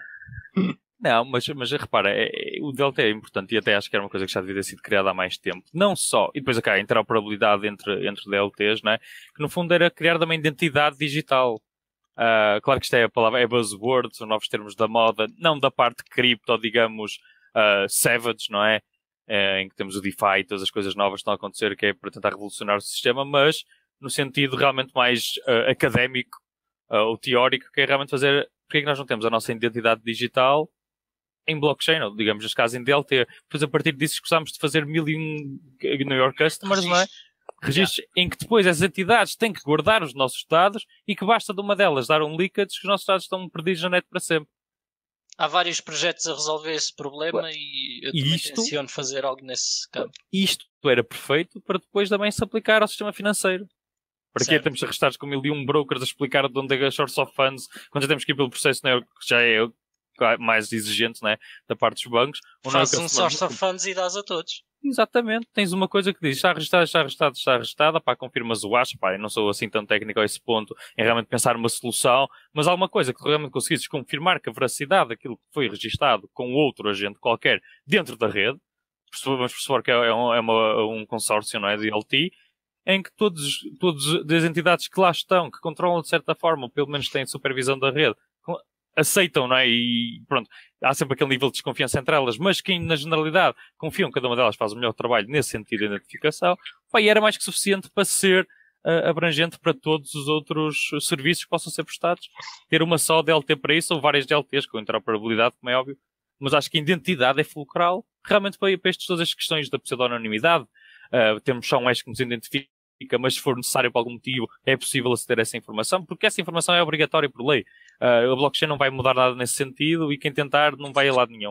Não, mas repara, o DLT é importante e até acho que era uma coisa que já devia ter sido criada há mais tempo. Não só, e depois acá a interoperabilidade entre DLTs, não é? Que no fundo era criar uma identidade digital. Claro que isto é a palavra, é buzzword, são novos termos da moda, não da parte cripto, digamos, savage, não é? Em que temos o DeFi e todas as coisas novas que estão a acontecer, que é para tentar revolucionar o sistema, mas no sentido realmente mais académico ou teórico, que é realmente fazer, porque é que nós não temos a nossa identidade digital em blockchain, ou digamos, neste caso em DLT. Depois a partir disso escusámos de fazer 1001 Know Your Customers, não é? Registros em que depois as entidades têm que guardar os nossos dados e que basta de uma delas dar um leakage que os nossos dados estão perdidos na net para sempre. Há vários projetos a resolver esse problema e eu também tenciono fazer algo nesse campo. Isto era perfeito para depois também se aplicar ao sistema financeiro. Para que temos arrestados com 1001 brokers a explicar de onde é a source of funds, quando já temos que ir pelo processo, né, que já é mais exigente, né, da parte dos bancos. Faz um source of funds e dás a todos. Exatamente. Tens uma coisa que diz, está arrestada, pá, confirmas o acho, pá, eu não sou assim tão técnico a esse ponto em realmente pensar uma solução, mas alguma coisa que realmente conseguisses confirmar que a veracidade daquilo que foi registado com outro agente qualquer dentro da rede, vamos supor que é um consórcio, não é, de DLT, em que todas as entidades que lá estão, que controlam de certa forma, ou pelo menos têm supervisão da rede, aceitam, não é? E pronto, há sempre aquele nível de desconfiança entre elas, mas quem na generalidade confiam que cada uma delas faz o melhor trabalho nesse sentido de identificação, pá, e era mais que suficiente para ser abrangente para todos os outros serviços que possam ser prestados. Ter uma só DLT para isso, ou várias DLTs com interoperabilidade, como é óbvio, mas acho que a identidade é fulcral realmente para todas as questões da pseudonimidade. Temos só um hash que nos identifica, mas se for necessário por algum motivo é possível aceder a essa informação, porque essa informação é obrigatória por lei. A blockchain não vai mudar nada nesse sentido e quem tentar não vai a lado nenhum.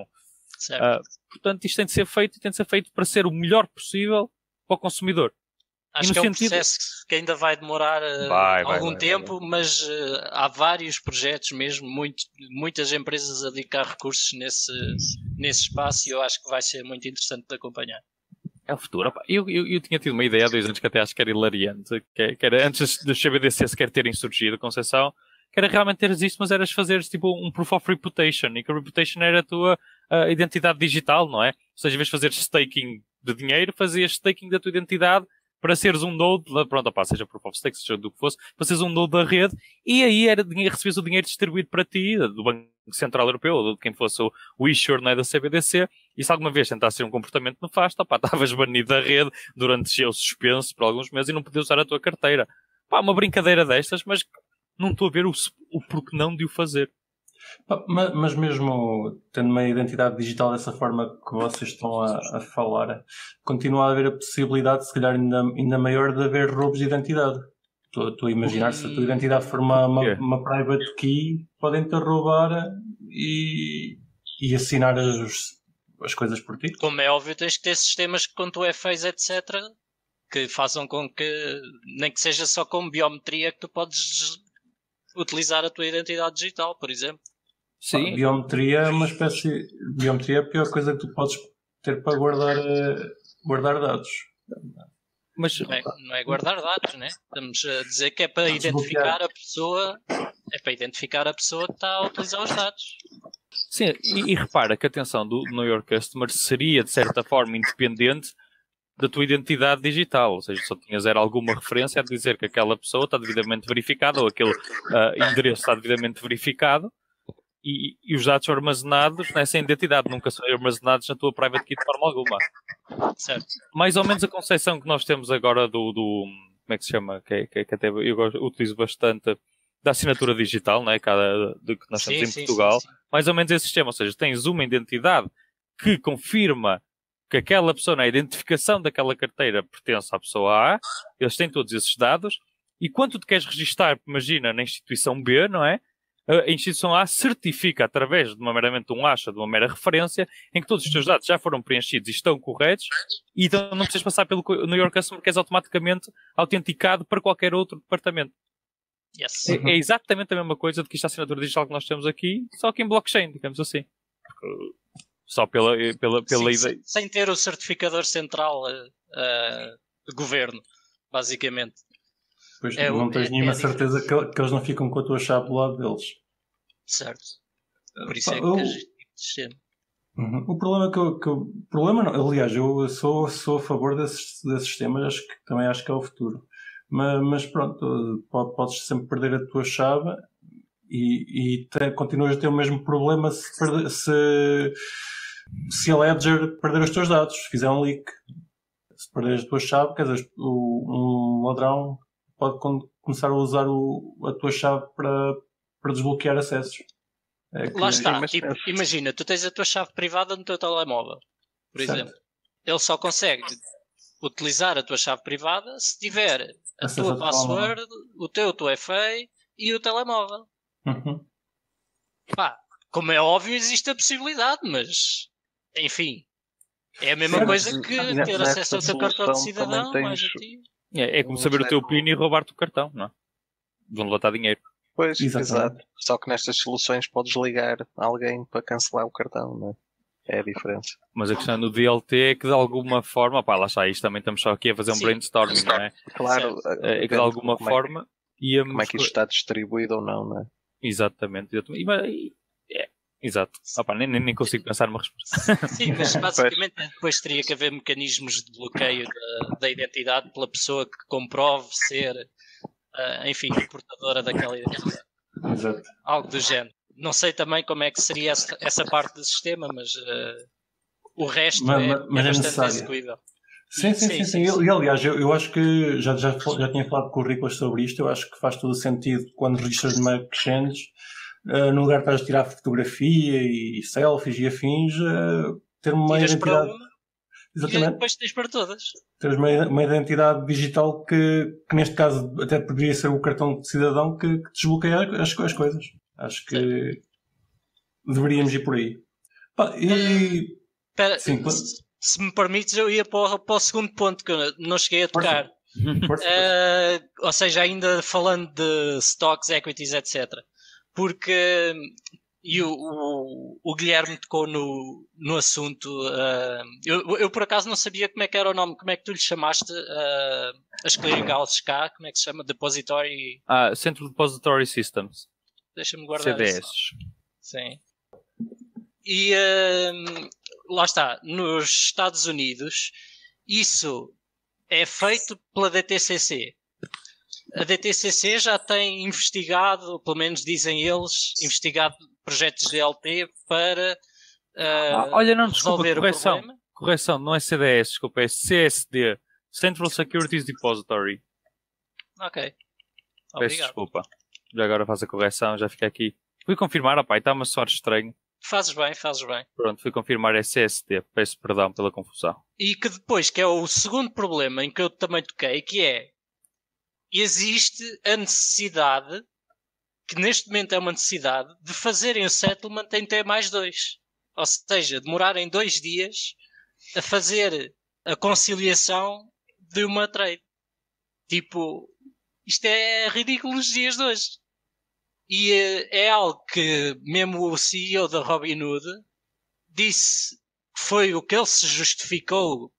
Portanto, isto tem de ser feito e tem de ser feito para ser o melhor possível para o consumidor. Acho que é um processo que ainda vai demorar algum tempo, mas há vários projetos mesmo, muitas empresas a dedicar recursos nesse espaço e eu acho que vai ser muito interessante de acompanhar. É o futuro. Eu tinha tido uma ideia há 2 anos que até acho que era hilariante, que era antes dos CBDC sequer terem surgido, Conceição, que era realmente teres isto, mas eras fazeres tipo um proof of reputation, e que a reputation era a tua identidade digital, não é? Ou seja, em vez de fazeres staking de dinheiro, fazias staking da tua identidade para seres um node, pronto, seja proof of stake, seja do que fosse, para seres um node da rede, e aí recebias o dinheiro distribuído para ti, do Banco Central Europeu, ou de quem fosse o issuer, não é, da CBDC, e se alguma vez tentasse ter um comportamento nefasto, estavas banido da rede durante o suspenso por alguns meses e não podias usar a tua carteira. Uma brincadeira destas, mas não estou a ver o porquê não de o fazer. Mas mesmo tendo uma identidade digital dessa forma que vocês estão a falar, continua a haver a possibilidade, se calhar ainda maior, de haver roubos de identidade. Estou a imaginar, se a tua identidade for uma private key, podem-te roubar e assinar as coisas por ti. Como é óbvio, tens que ter sistemas que, quando tu FAs, etc., que façam com que, nem que seja só com biometria, que tu podes utilizar a tua identidade digital, por exemplo. Sim. Biometria é uma espécie. Biometria é a pior coisa que tu podes ter para guardar dados. Mas não é guardar dados, né? Estamos a dizer que é para identificar a pessoa É para identificar a pessoa que está a utilizar os dados. Sim, e repara que a atenção do Know Your Customer seria, de certa forma, independente da tua identidade digital. Ou seja, só tinhas alguma referência a dizer que aquela pessoa está devidamente verificada ou aquele endereço está devidamente verificado e os dados são armazenados nessa identidade, nunca são armazenados na tua private key de forma alguma. Certo. Mais ou menos a concepção que nós temos agora do como é que se chama? Que até utilizo bastante, da assinatura digital, né? De que nós temos em Portugal. Sim. Mais ou menos esse sistema, ou seja, tens uma identidade que confirma que aquela pessoa, a identificação daquela carteira pertence à pessoa A, eles têm todos esses dados, e quando tu te queres registar, imagina, na instituição B, não é? A instituição A certifica, através de meramente um acha, de uma mera referência, em que todos os teus dados já foram preenchidos e estão corretos, e então não precisas passar pelo Know Your Customer, que és automaticamente autenticado para qualquer outro departamento. Yes. É exatamente a mesma coisa do que esta assinatura digital que nós temos aqui, só que em blockchain, digamos assim. Só pela ideia. Sem ter o certificador central de governo, basicamente. Pois não tens nenhuma certeza que eles não ficam com a tua chave do lado deles. Certo. Por isso é que tens este tipo de sistema. O problema problema não, aliás, eu sou a favor desses sistemas, acho que é o futuro. Mas pronto, podes sempre perder a tua chave e continuas a ter o mesmo problema se a Ledger perder os teus dados, se fizer um leak. Se perderes a tua chave, quer dizer, um ladrão pode começar a usar a tua chave para desbloquear acessos. Lá está, tipo, imagina, tu tens a tua chave privada no teu telemóvel, por exemplo. Ele só consegue utilizar a tua chave privada se tiver a tua password, o teu 2FA e o telemóvel. Pá, como é óbvio, existe a possibilidade, mas enfim, é a mesma coisa que ter acesso ao teu cartão de cidadão, mais a ti. É como saber o teu PIN e roubar-te o cartão, não é? Vão levantar dinheiro. Pois, exato. Só que nestas soluções podes ligar alguém para cancelar o cartão, não é? É a diferença. Mas a questão do DLT é que de alguma forma, pá, lá está, isto também estamos só aqui a fazer um brainstorming, não é? Claro. É que de alguma forma íamos... Como é que isto está distribuído ou não, não é? Exatamente. Exato. Opa, nem consigo pensar numa resposta. Sim, mas basicamente depois teria que haver mecanismos de bloqueio da identidade pela pessoa que comprove ser, enfim, portadora daquela identidade. Exato. Algo do género. Não sei também como é que seria essa parte do sistema, mas o resto é bastante execuível. Sim. E aliás, eu acho que já tinha falado com o Riclas sobre isto. Eu acho que faz todo o sentido quando registras numa exchange, no lugar de estás a tirar fotografia e selfies e afins, ter uma tiras identidade. Para uma, exatamente. E depois tens para todas. Teres uma identidade digital que neste caso até poderia ser o cartão de cidadão que desbloqueia as coisas. Acho que deveríamos ir por aí. Espera, se me permites, eu ia para o segundo ponto que eu não cheguei a tocar. Ou seja, ainda falando de stocks, equities, etc. Porque o Guilherme tocou no assunto. Eu por acaso não sabia como é que era o nome. Como é que tu lhe chamaste as clearing houses cá? Como é que se chama? Depository... Central Depository Systems. Deixa-me guardar CDS. isso. Sim. E lá está. Nos Estados Unidos, isso é feito pela DTCC. A DTCC já tem investigado, pelo menos dizem eles, investigado projetos de LT para olha, não, desculpa, resolver o problema. Correção, não é CDS, desculpa, é CSD, Central Securities Depository. Ok. Peço desculpa. Já agora faz a correção, já fica aqui. Fui confirmar, está-me a soar estranho. Fazes bem. Pronto, fui confirmar, é CSD. Peço perdão pela confusão. E que depois, que é o segundo problema em que eu também toquei, que é, existe a necessidade, que neste momento é uma necessidade, de fazerem o settlement em T+2. Ou seja, demorarem 2 dias a fazer a conciliação de uma trade. Tipo, isto é ridículo nos dias de hoje. E é algo que mesmo o CEO da Robinhood disse que foi o que ele se justificou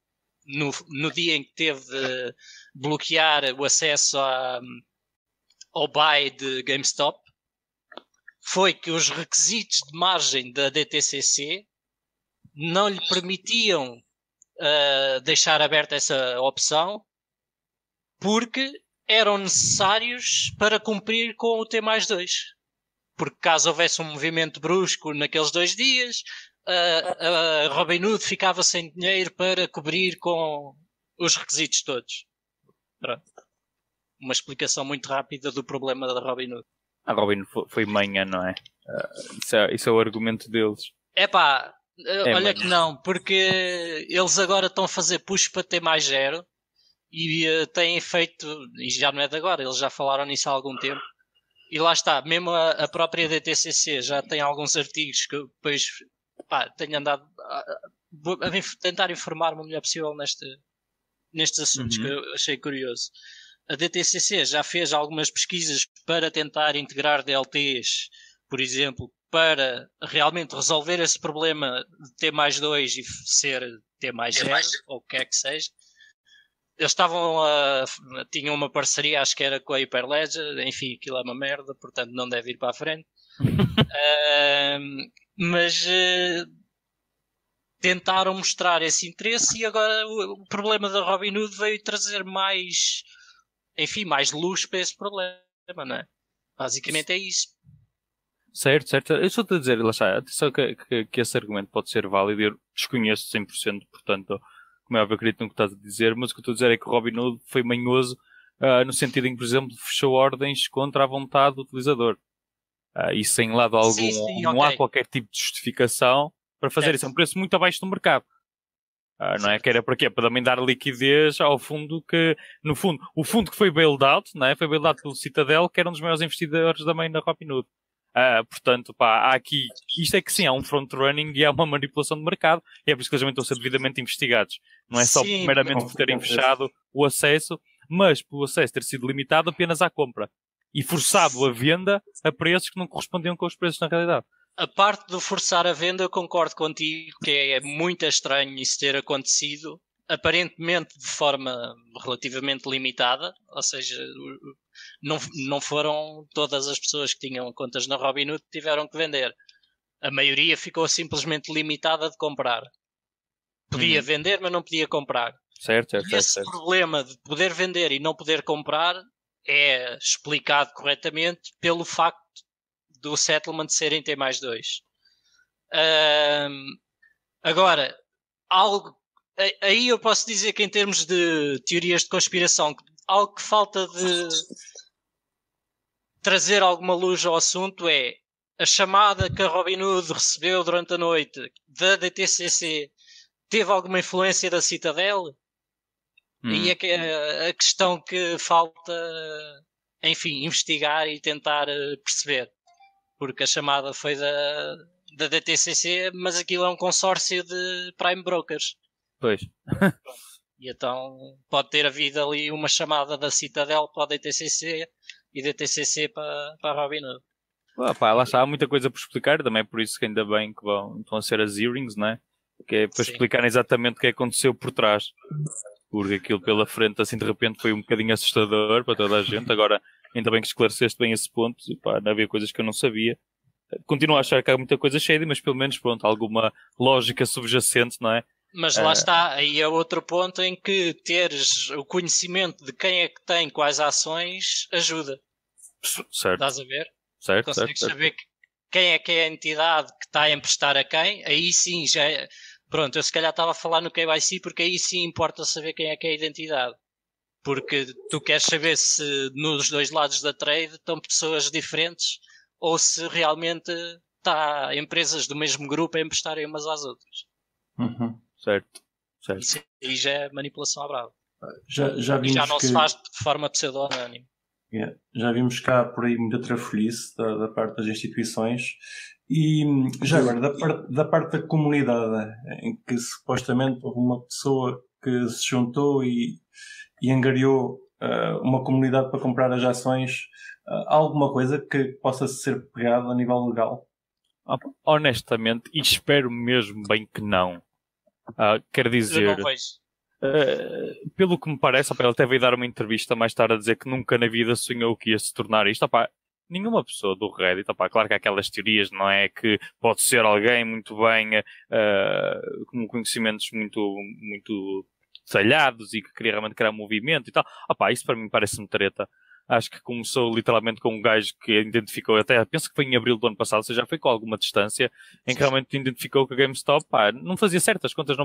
no dia em que teve de bloquear o acesso ao buy de GameStop foi que os requisitos de margem da DTCC não lhe permitiam deixar aberta essa opção porque eram necessários para cumprir com o T+2. Porque caso houvesse um movimento brusco naqueles 2 dias, a Robinhood ficava sem dinheiro para cobrir com os requisitos todos. Pronto. Uma explicação muito rápida do problema da Robinhood. A Robinhood foi manhã, não é? Isso é o argumento deles. Epá, olha manhã. que não, porque eles agora estão a fazer push para T+0 e têm feito, e já não é de agora, eles já falaram nisso há algum tempo. E lá está, mesmo a própria DTCC já tem alguns artigos que eu depois tenho andado a tentar informar-me o melhor possível nestes assuntos, que eu achei curioso. A DTCC já fez algumas pesquisas para tentar integrar DLTs, por exemplo, para realmente resolver esse problema de T+2 e ser T+0, ou o que quer que seja. Eles tinham uma parceria, acho que era com a Hyperledger, enfim, aquilo é uma merda, portanto não deve ir para a frente. Mas tentaram mostrar esse interesse e agora o problema da Robinhood veio trazer mais luz para esse problema, não é? Basicamente é isso. Certo. Eu só estou a dizer, lá está, atenção que esse argumento pode ser válido, eu desconheço 100%, portanto, como é óbvio, eu acredito no que estás a dizer, mas o que eu estou a dizer é que o Robinhood foi manhoso no sentido em que, por exemplo, fechou ordens contra a vontade do utilizador. E sem lado algum, sim, não há qualquer tipo de justificação para fazer isso. É um preço muito abaixo do mercado. Não é? Que era para quê? Para também dar liquidez ao fundo que, no fundo, o fundo que foi bailed out, não é? Foi bailed out pelo Citadel, que era um dos maiores investidores também da Robinhood. Portanto, há aqui, isto é que sim, há um front-running e há uma manipulação de mercado, e é por isso que eles também estão a ser devidamente investigados. Não é só meramente por terem fechado o acesso, mas pelo acesso ter sido limitado apenas à compra e forçado a venda a preços que não correspondiam com os preços na realidade. A parte do forçar a venda, eu concordo contigo que é muito estranho isso ter acontecido, aparentemente de forma relativamente limitada, ou seja, não foram todas as pessoas que tinham contas na Robinhood que tiveram que vender. A maioria ficou simplesmente limitada de comprar. Podia vender, mas não podia comprar. Certo. Esse problema de poder vender e não poder comprar é explicado corretamente pelo facto do settlement serem T+2. Agora, aí eu posso dizer que em termos de teorias de conspiração, algo que falta de trazer alguma luz ao assunto é a chamada que a Robinhood recebeu durante a noite da DTCC teve alguma influência da Citadel? E a questão que falta, enfim, investigar e tentar perceber. Porque a chamada foi da DTCC, mas aquilo é um consórcio de prime brokers. Pois. E então pode ter havido ali uma chamada da Citadel para a DTCC e DTCC para a Robinhood. Lá está, há muita coisa por explicar, também é por isso que ainda bem que estão a ser as hearings, não é? Que é para explicar exatamente o que aconteceu por trás. Porque aquilo pela frente, assim, de repente foi um bocadinho assustador para toda a gente. Agora, ainda bem que esclareceste bem esse ponto. Não havia coisas que eu não sabia. Continuo a achar que há muita coisa shady, mas pelo menos, pronto, alguma lógica subjacente, não é? Mas lá está, aí é outro ponto em que teres o conhecimento de quem é que tem quais ações ajuda. Certo. Estás a ver? Certo. Consegues saber quem é que é a entidade que está a emprestar a quem? Aí sim já é... Pronto, eu se calhar estava a falar no KYC porque aí sim importa saber quem é que é a identidade. Porque tu queres saber se nos dois lados da trade estão pessoas diferentes ou se realmente está empresas do mesmo grupo a emprestarem umas às outras. Certo. Isso aí já é manipulação à brava. Já e já não se faz de forma pseudo-anónima. Já vimos cá por aí muita trafolhice da parte das instituições e já agora da parte da comunidade, em que supostamente houve uma pessoa que se juntou e angariou uma comunidade para comprar as ações, alguma coisa que possa ser pegada a nível legal? Honestamente, e espero mesmo bem que não. Quer dizer... Eu não vejo. pelo que me parece, ele até veio dar uma entrevista mais tarde a dizer que nunca na vida sonhou que ia se tornar isto. Nenhuma pessoa do Reddit, claro que há aquelas teorias, não é? Que pode ser alguém muito bem, com conhecimentos muito detalhados e que queria realmente criar movimento e tal. Isso para mim parece-me treta. Acho que começou literalmente com um gajo que identificou, até penso que foi em abril do ano passado, ou seja, já foi com alguma distância, em que realmente identificou que a GameStop, não fazia certo, as contas não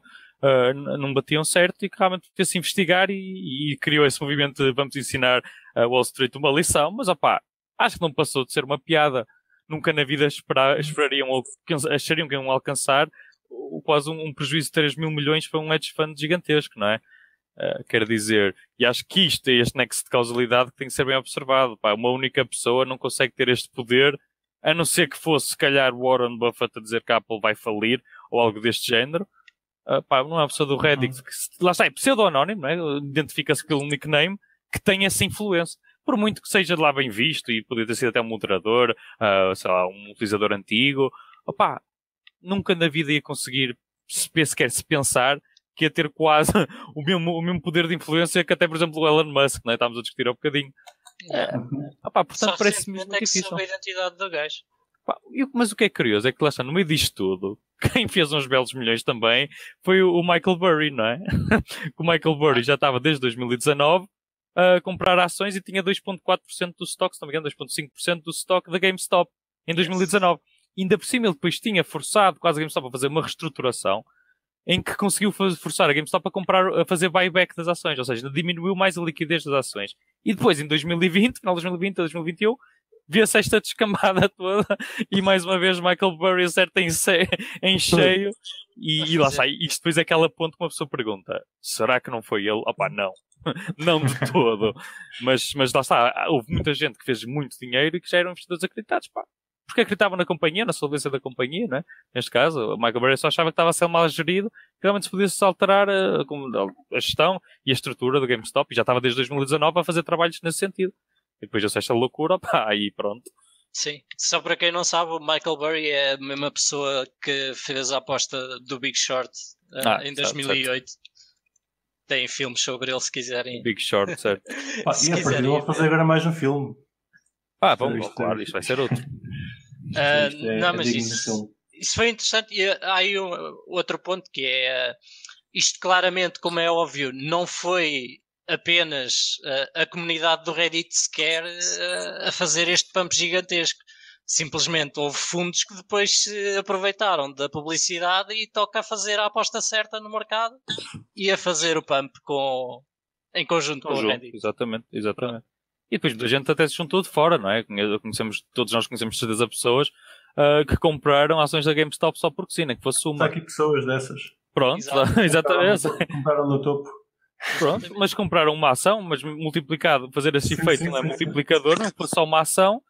batiam certo, e que realmente fez-se investigar e criou esse movimento de vamos ensinar a Wall Street uma lição, mas acho que não passou de ser uma piada. Nunca na vida esperariam ou achariam que iam alcançar quase um prejuízo de 3 mil milhões para um hedge fund gigantesco, não é? Quer dizer, e acho que isto é este nexo de causalidade que tem que ser bem observado. Uma única pessoa não consegue ter este poder, a não ser que fosse, se calhar, Warren Buffett a dizer que a Apple vai falir, ou algo deste género. Não é uma pessoa do Reddit, que lá está, é pseudo-anónimo, não é? Identifica-se pelo nickname, que tem essa influência. Por muito que seja de lá bem visto, e poderia ter sido até um moderador, sei lá, um utilizador antigo, nunca na vida ia conseguir sequer se pensar que ia ter quase o mesmo poder de influência que até, por exemplo, o Elon Musk, não é? Estávamos a discutir há bocadinho. Portanto, parece-me muito difícil. Só a identidade do gajo. Mas o que é curioso é que lá está, no meio disto tudo, quem fez uns belos milhões também foi o Michael Burry, não é? O Michael Burry já estava desde 2019 a comprar ações e tinha 2.4% do stock, se não me engano, 2.5% do stock da GameStop em 2019. E ainda por cima ele depois tinha forçado quase a GameStop a fazer uma reestruturação em que conseguiu forçar a GameStop a fazer buyback das ações, ou seja, diminuiu mais a liquidez das ações. E depois, em 2020, final de 2020 a 2021, vê-se esta descambada toda e mais uma vez Michael Burry acerta em cheio e lá sai. Isto depois é aquela ponto que uma pessoa pergunta, será que não foi ele? Não. Não de todo. Mas lá está, houve muita gente que fez muito dinheiro e que já eram investidores acreditados, porque acreditavam na companhia, na solvência da companhia, não é? Neste caso, o Michael Burry só achava que estava a ser mal gerido, que realmente se podia-se alterar a gestão e a estrutura do GameStop, e já estava desde 2019 a fazer trabalhos nesse sentido. E depois eu sei esta loucura, aí pronto. Sim, só para quem não sabe, o Michael Burry é a mesma pessoa que fez a aposta do Big Short em 2008. Certo. Tem filmes sobre ele se quiserem. Big Short, certo. E a partir vão fazer agora mais um filme. Vamos, claro, isto vai ser outro. Não, mas isso foi interessante. E há aí outro ponto que é isto claramente, como é óbvio, não foi apenas a comunidade do Reddit sequer a fazer este pump gigantesco. Simplesmente houve fundos que depois se aproveitaram da publicidade e toca a fazer a aposta certa no mercado e a fazer o pump em conjunto com o Reddit. Exatamente. E depois muita gente até se juntou de fora, não é? Todos nós conhecemos de certeza pessoas que compraram ações da GameStop só porque sim, que fosse uma. Há aqui pessoas dessas. Pronto, exatamente. Compraram no topo. Pronto, mas compraram uma ação, mas multiplicado, fazer esse efeito não é multiplicador, não fosse só uma ação,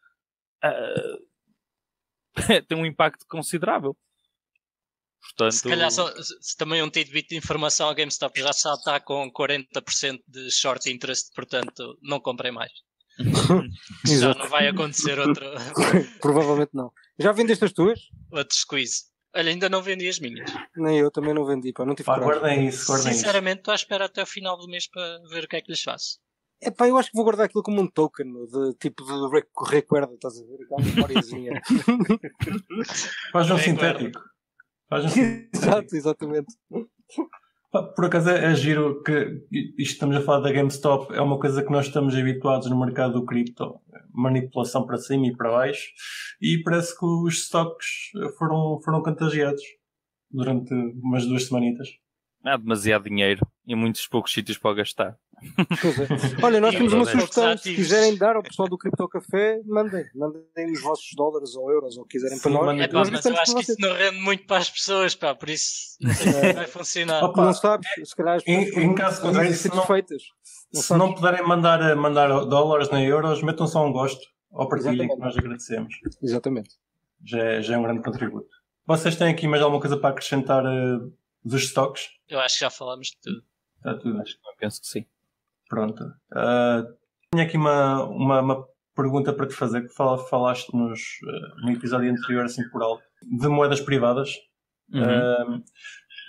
tem um impacto considerável. Portanto... Se calhar se também um tidbit de informação, a GameStop já está com 40% de short interest, portanto não comprei mais. Já não vai acontecer outro. Provavelmente não. Já vendeste as tuas? Outro squeeze. Olha, ainda não vendi as minhas. Nem eu também não vendi, não tive coragem. Guardem isso. Sinceramente, estou à espera até o final do mês para ver o que é que lhes faço. Eu acho que vou guardar aquilo como um token, de tipo de recuerda, estás a ver? Aquela memóriazinha. Faz um sintético. Exato, exatamente. Por acaso é giro que isto estamos a falar da GameStop, é uma coisa que nós estamos habituados no mercado do cripto, manipulação para cima e para baixo, e parece que os stocks foram contagiados durante umas 2 semanitas. Há demasiado dinheiro e muitos poucos sítios para gastar. Pois é. Olha, nós temos uma sugestão, se quiserem dar ao pessoal do Cripto Café, mandem os vossos dólares ou euros, ou quiserem para nós. Mas eu acho que isso não rende muito para as pessoas, por isso não sei se vai funcionar. Não sabes, se calhar as pessoas em caso contrário, se não puderem mandar dólares nem euros, metam só um gosto ou partilhem, que nós agradecemos. Exatamente. Já é um grande contributo. Vocês têm aqui mais alguma coisa para acrescentar dos stocks? Eu acho que já falámos de tudo. Está tudo. Eu penso que sim. Pronto. Tenho aqui uma pergunta para te fazer, que falaste no episódio anterior, assim por alto, de moedas privadas.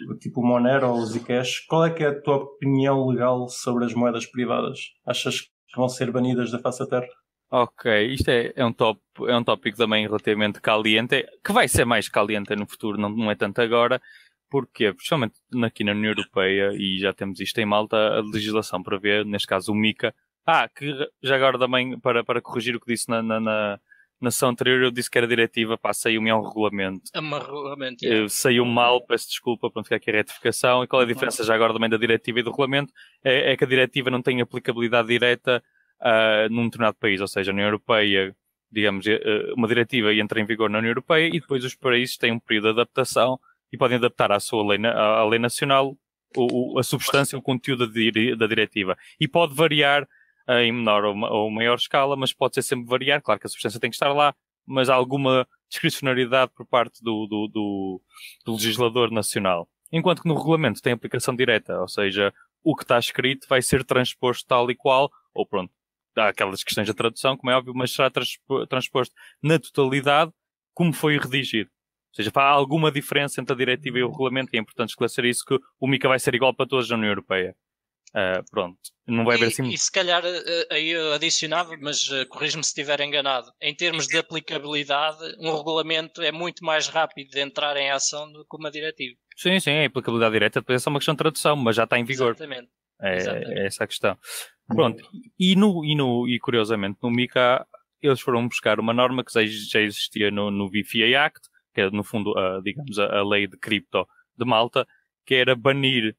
tipo o Monero ou o Zcash, qual é que é a tua opinião legal sobre as moedas privadas? Achas que vão ser banidas da face da Terra? Ok, isto é um tópico também relativamente caliente, que vai ser mais caliente no futuro, não é tanto agora. Porquê? Principalmente aqui na União Europeia, e já temos isto em Malta, a legislação prevê, neste caso o MiCA, que já agora também, para corrigir o que disse na sessão anterior, eu disse que era diretiva, saiu-me a um regulamento. É um regulamento, Saiu mal, peço desculpa, para não ficar aqui a retificação. E qual é a diferença já agora também da diretiva e do regulamento? É que a diretiva não tem aplicabilidade direta num determinado país, ou seja, a União Europeia, digamos, uma diretiva entra em vigor na União Europeia e depois os países têm um período de adaptação e podem adaptar à sua lei, à lei nacional a substância, o conteúdo da diretiva. E pode variar em menor ou maior escala, mas pode ser sempre variar. Claro que a substância tem que estar lá, mas há alguma discricionariedade por parte do legislador nacional. Enquanto que no regulamento tem aplicação direta, ou seja, o que está escrito vai ser transposto tal e qual, ou pronto, há aquelas questões da tradução, como é óbvio, mas será transposto na totalidade como foi redigido. Ou seja, há alguma diferença entre a diretiva e o regulamento, e é importante esclarecer isso, que o MiCA vai ser igual para todos na União Europeia. Pronto, não vai haver assim... E se calhar aí eu adicionava, mas corrijo-me se estiver enganado, em termos de aplicabilidade, um regulamento é muito mais rápido de entrar em ação do que uma diretiva. Sim, a aplicabilidade direta depois é só uma questão de tradução, mas já está em vigor. Exatamente. É essa a questão. Pronto, e curiosamente no MiCA eles foram buscar uma norma que já existia no VFA Act, que é no fundo, digamos, a lei de cripto de Malta, que era banir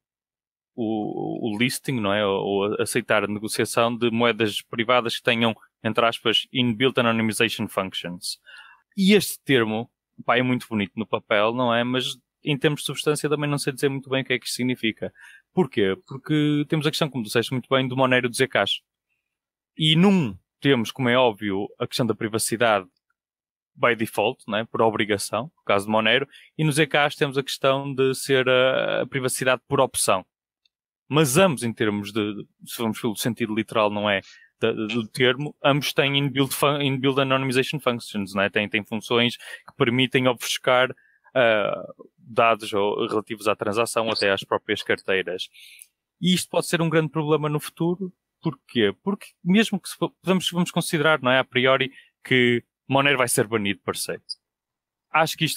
o listing, não é? Ou aceitar a negociação de moedas privadas que tenham, entre aspas, inbuilt anonymization functions. E este termo, é muito bonito no papel, não é? Mas em termos de substância também não sei dizer muito bem o que é que isto significa. Porquê? Porque temos a questão, como disseste muito bem, do Monero e do Zcash. E num temos, como é óbvio, a questão da privacidade by default, não é? Por obrigação, no caso de Monero, e no Zcash temos a questão de ser a privacidade por opção. Mas ambos, em termos se vamos pelo sentido literal, não é, do termo, ambos têm inbuilt anonymization functions, não é? Têm funções que permitem obfuscar dados relativos à transação, até às próprias carteiras. E isto pode ser um grande problema no futuro. Porquê? Porque mesmo que vamos considerar, não é, a priori, que Monero vai ser banido per se. Acho que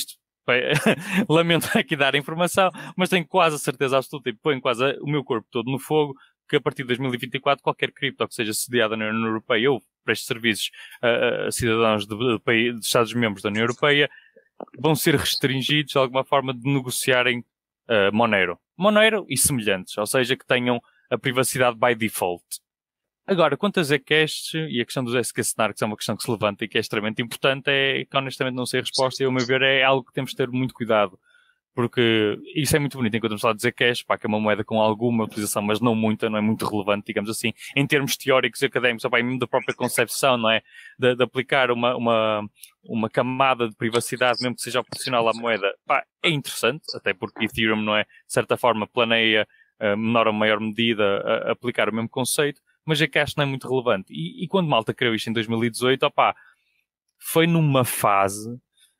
lamento aqui dar a informação, mas tenho quase a certeza absoluta e ponho quase o meu corpo todo no fogo que a partir de 2024 qualquer cripto que seja sediada na União Europeia ou preste serviços a cidadãos de Estados-membros da União Europeia vão ser restringidos de alguma forma de negociarem Monero e semelhantes, ou seja, que tenham a privacidade by default. Agora, quanto a Zcash e a questão dos SK Snarks, que é uma questão que se levanta e que é extremamente importante, é que honestamente não sei a resposta e, ao meu ver, é algo que temos de ter muito cuidado. Porque isso é muito bonito enquanto estamos a falar de Zcash, que é uma moeda com alguma utilização, mas não muita, não é muito relevante, digamos assim, em termos teóricos e académicos, mesmo da própria concepção, não é? De aplicar uma camada de privacidade, mesmo que seja opcional à moeda, é interessante, até porque Ethereum, não é? De certa forma, planeia, menor ou maior medida, aplicar o mesmo conceito. Mas Zcash não é muito relevante. E quando Malta criou isto em 2018, foi numa fase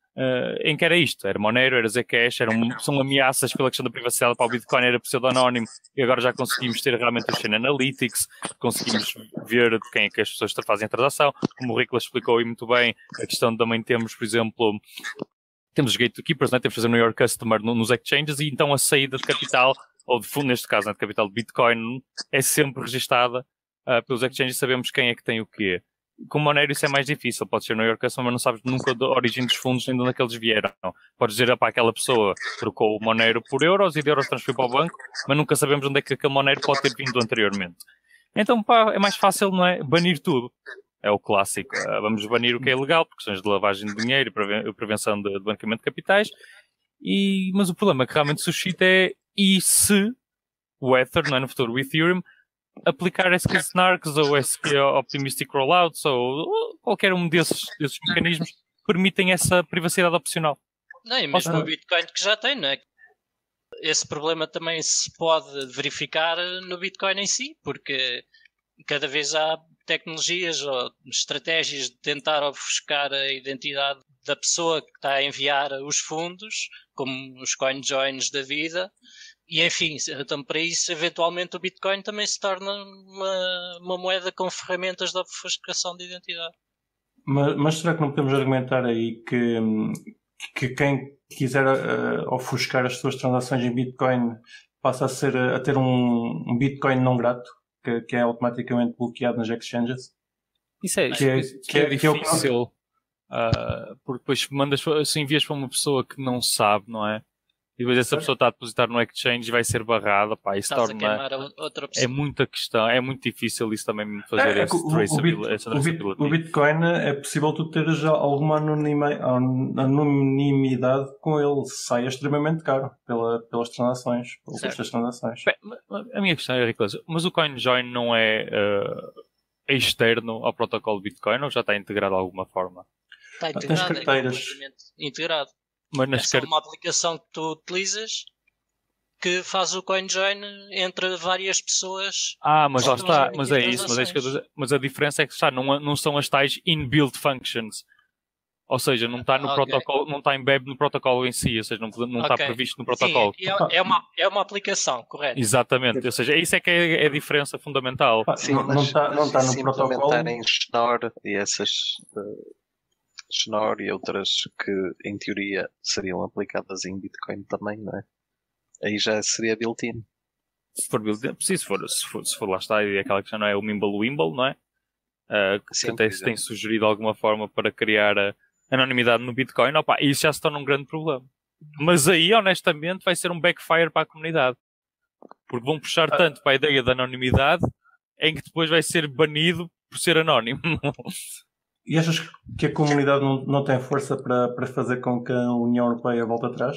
em que era isto. Era Monero, era Zcash, são ameaças pela questão da privacidade para o Bitcoin, era pseudonónimo, e agora já conseguimos ter realmente o Chain Analytics, conseguimos ver de quem é que as pessoas fazem a transação, como o Ricola explicou aí muito bem, a questão também temos, por exemplo, temos os gatekeepers, né? Temos de fazer New York Customer nos exchanges, e então a saída de capital, ou de fundo, neste caso, de capital de Bitcoin, é sempre registada pelos exchanges, sabemos quem é que tem o quê. Com Monero isso é mais difícil, pode ser New York Customer, mas não sabes nunca a origem dos fundos nem de onde é que eles vieram. Podes dizer, aquela pessoa trocou o Monero por euros e de euros transferiu para o banco, mas nunca sabemos onde é que aquele Monero pode ter vindo anteriormente. Então, é mais fácil, não é? Banir tudo. É o clássico. Vamos banir o que é ilegal, por questões de lavagem de dinheiro e prevenção de branqueamento de capitais. Mas o problema que realmente suscita é, e se o Ether, não é, no futuro o Ethereum, aplicar SK Snarks ou SK Optimistic Rollouts ou qualquer um desses mecanismos permitem essa privacidade opcional. Não, e mesmo o Bitcoin que já tem, não é? Esse problema também se pode verificar no Bitcoin em si, porque cada vez há tecnologias ou estratégias de tentar ofuscar a identidade da pessoa que está a enviar os fundos, como os CoinJoins da vida. E enfim, então para isso, eventualmente o Bitcoin também se torna uma moeda com ferramentas de obfuscação de identidade. Mas será que não podemos argumentar aí que quem quiser ofuscar as suas transações em Bitcoin passa a ter um Bitcoin não grato, que é automaticamente bloqueado nas exchanges? Isso é difícil. Porque depois se envias para uma pessoa que não sabe, não é? E depois essa pessoa está a depositar no exchange e vai ser barrada, pá, isso Estás a torna... queimar outra pessoa. É muita questão, é muito difícil isso também fazer essa traceability. O Bitcoin é possível tu teres já alguma anonimidade com ele, sai extremamente caro pelas transações, pelo custo das transações. Bem, a minha questão é, Nicolas, mas o CoinJoin não é externo ao protocolo Bitcoin ou já está integrado de alguma forma? Está integrado, tens carteiras. completamente integrado. Mas É só uma aplicação que tu utilizas que faz o CoinJoin entre várias pessoas. mas lá está, Sim, mas é isso, mas a diferença é que não são as tais inbuilt functions. Ou seja, não está no protocolo, não está embed no protocolo em si, ou seja, não está previsto no protocolo. Sim, é uma aplicação, correto? Exatamente, ou seja, isso é que é a diferença fundamental. Sim, não está no protocolo. Implementarem Schnorr e essas Schnorr e outras que em teoria seriam aplicadas em Bitcoin também, não é? Aí já seria built-in. Se for lá está, e aquela questão não é o Mimble, não é? Que até se tem sugerido alguma forma para criar a anonimidade no Bitcoin, isso já se torna um grande problema. Mas aí, honestamente, vai ser um backfire para a comunidade. Porque vão puxar tanto para a ideia da anonimidade em que depois vai ser banido por ser anónimo. E achas que a comunidade não tem força para fazer com que a União Europeia volte atrás?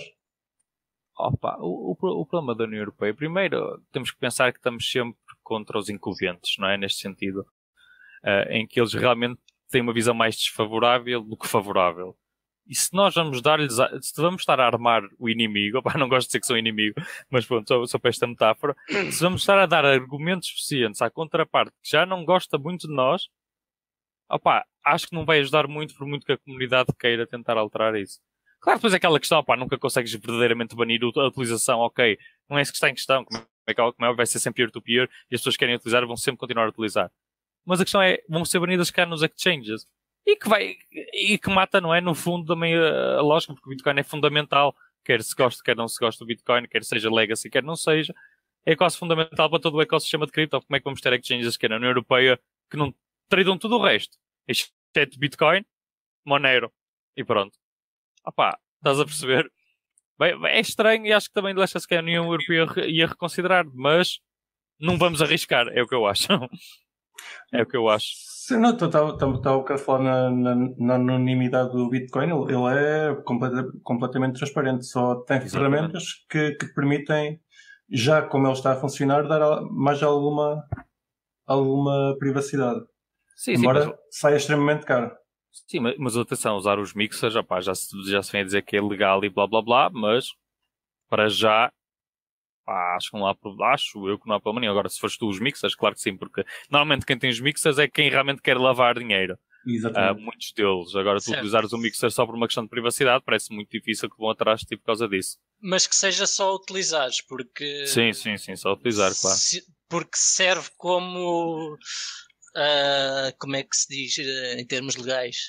O problema da União Europeia, primeiro, temos que pensar que estamos sempre contra os incumbentes, não é? Neste sentido, em que eles realmente têm uma visão mais desfavorável do que favorável. E se nós vamos se vamos estar a armar o inimigo, não gosto de dizer que sou inimigo, mas pronto, só para esta metáfora, se vamos estar a dar argumentos suficientes à contraparte que já não gosta muito de nós, acho que não vai ajudar muito, por muito que a comunidade queira tentar alterar isso. Claro, depois é aquela questão, nunca consegues verdadeiramente banir a utilização, ok, não é isso que está em questão, como é vai ser sempre peer-to-peer e as pessoas que querem utilizar vão sempre continuar a utilizar. Mas a questão é, vão ser banidas cá nos exchanges. E que mata, não é, no fundo também a lógica, porque o Bitcoin é fundamental, quer se goste, quer não se goste do Bitcoin, quer seja legacy, quer não seja, é quase fundamental para todo o ecossistema de cripto. Como é que vamos ter exchanges aqui na União Europeia que não tradam tudo o resto? Exceto Bitcoin, Monero, e pronto. Estás a perceber? Bem, é estranho e acho que também deixa-se que a União Europeia ia reconsiderar, mas não vamos arriscar, é o que eu acho. É o que eu acho. Sim, não, estava a falar na anonimidade do Bitcoin, ele é completamente transparente, só tem ferramentas que permitem, já como ele está a funcionar, dar mais alguma privacidade. Embora saia extremamente caro. Sim, mas atenção, usar os mixers, já se vem a dizer que é legal e blá blá blá, mas para já acho que não há problema nenhum. Agora, se fores tu os mixers, claro que sim, porque normalmente quem tem os mixers é quem realmente quer lavar dinheiro. Exatamente. Muitos deles. Agora, tu usares o mixer só por uma questão de privacidade, parece muito difícil que vão atrás de ti por causa disso. Mas que seja só utilizares, porque... Sim, só utilizar, claro. Porque serve como... como é que se diz em termos legais?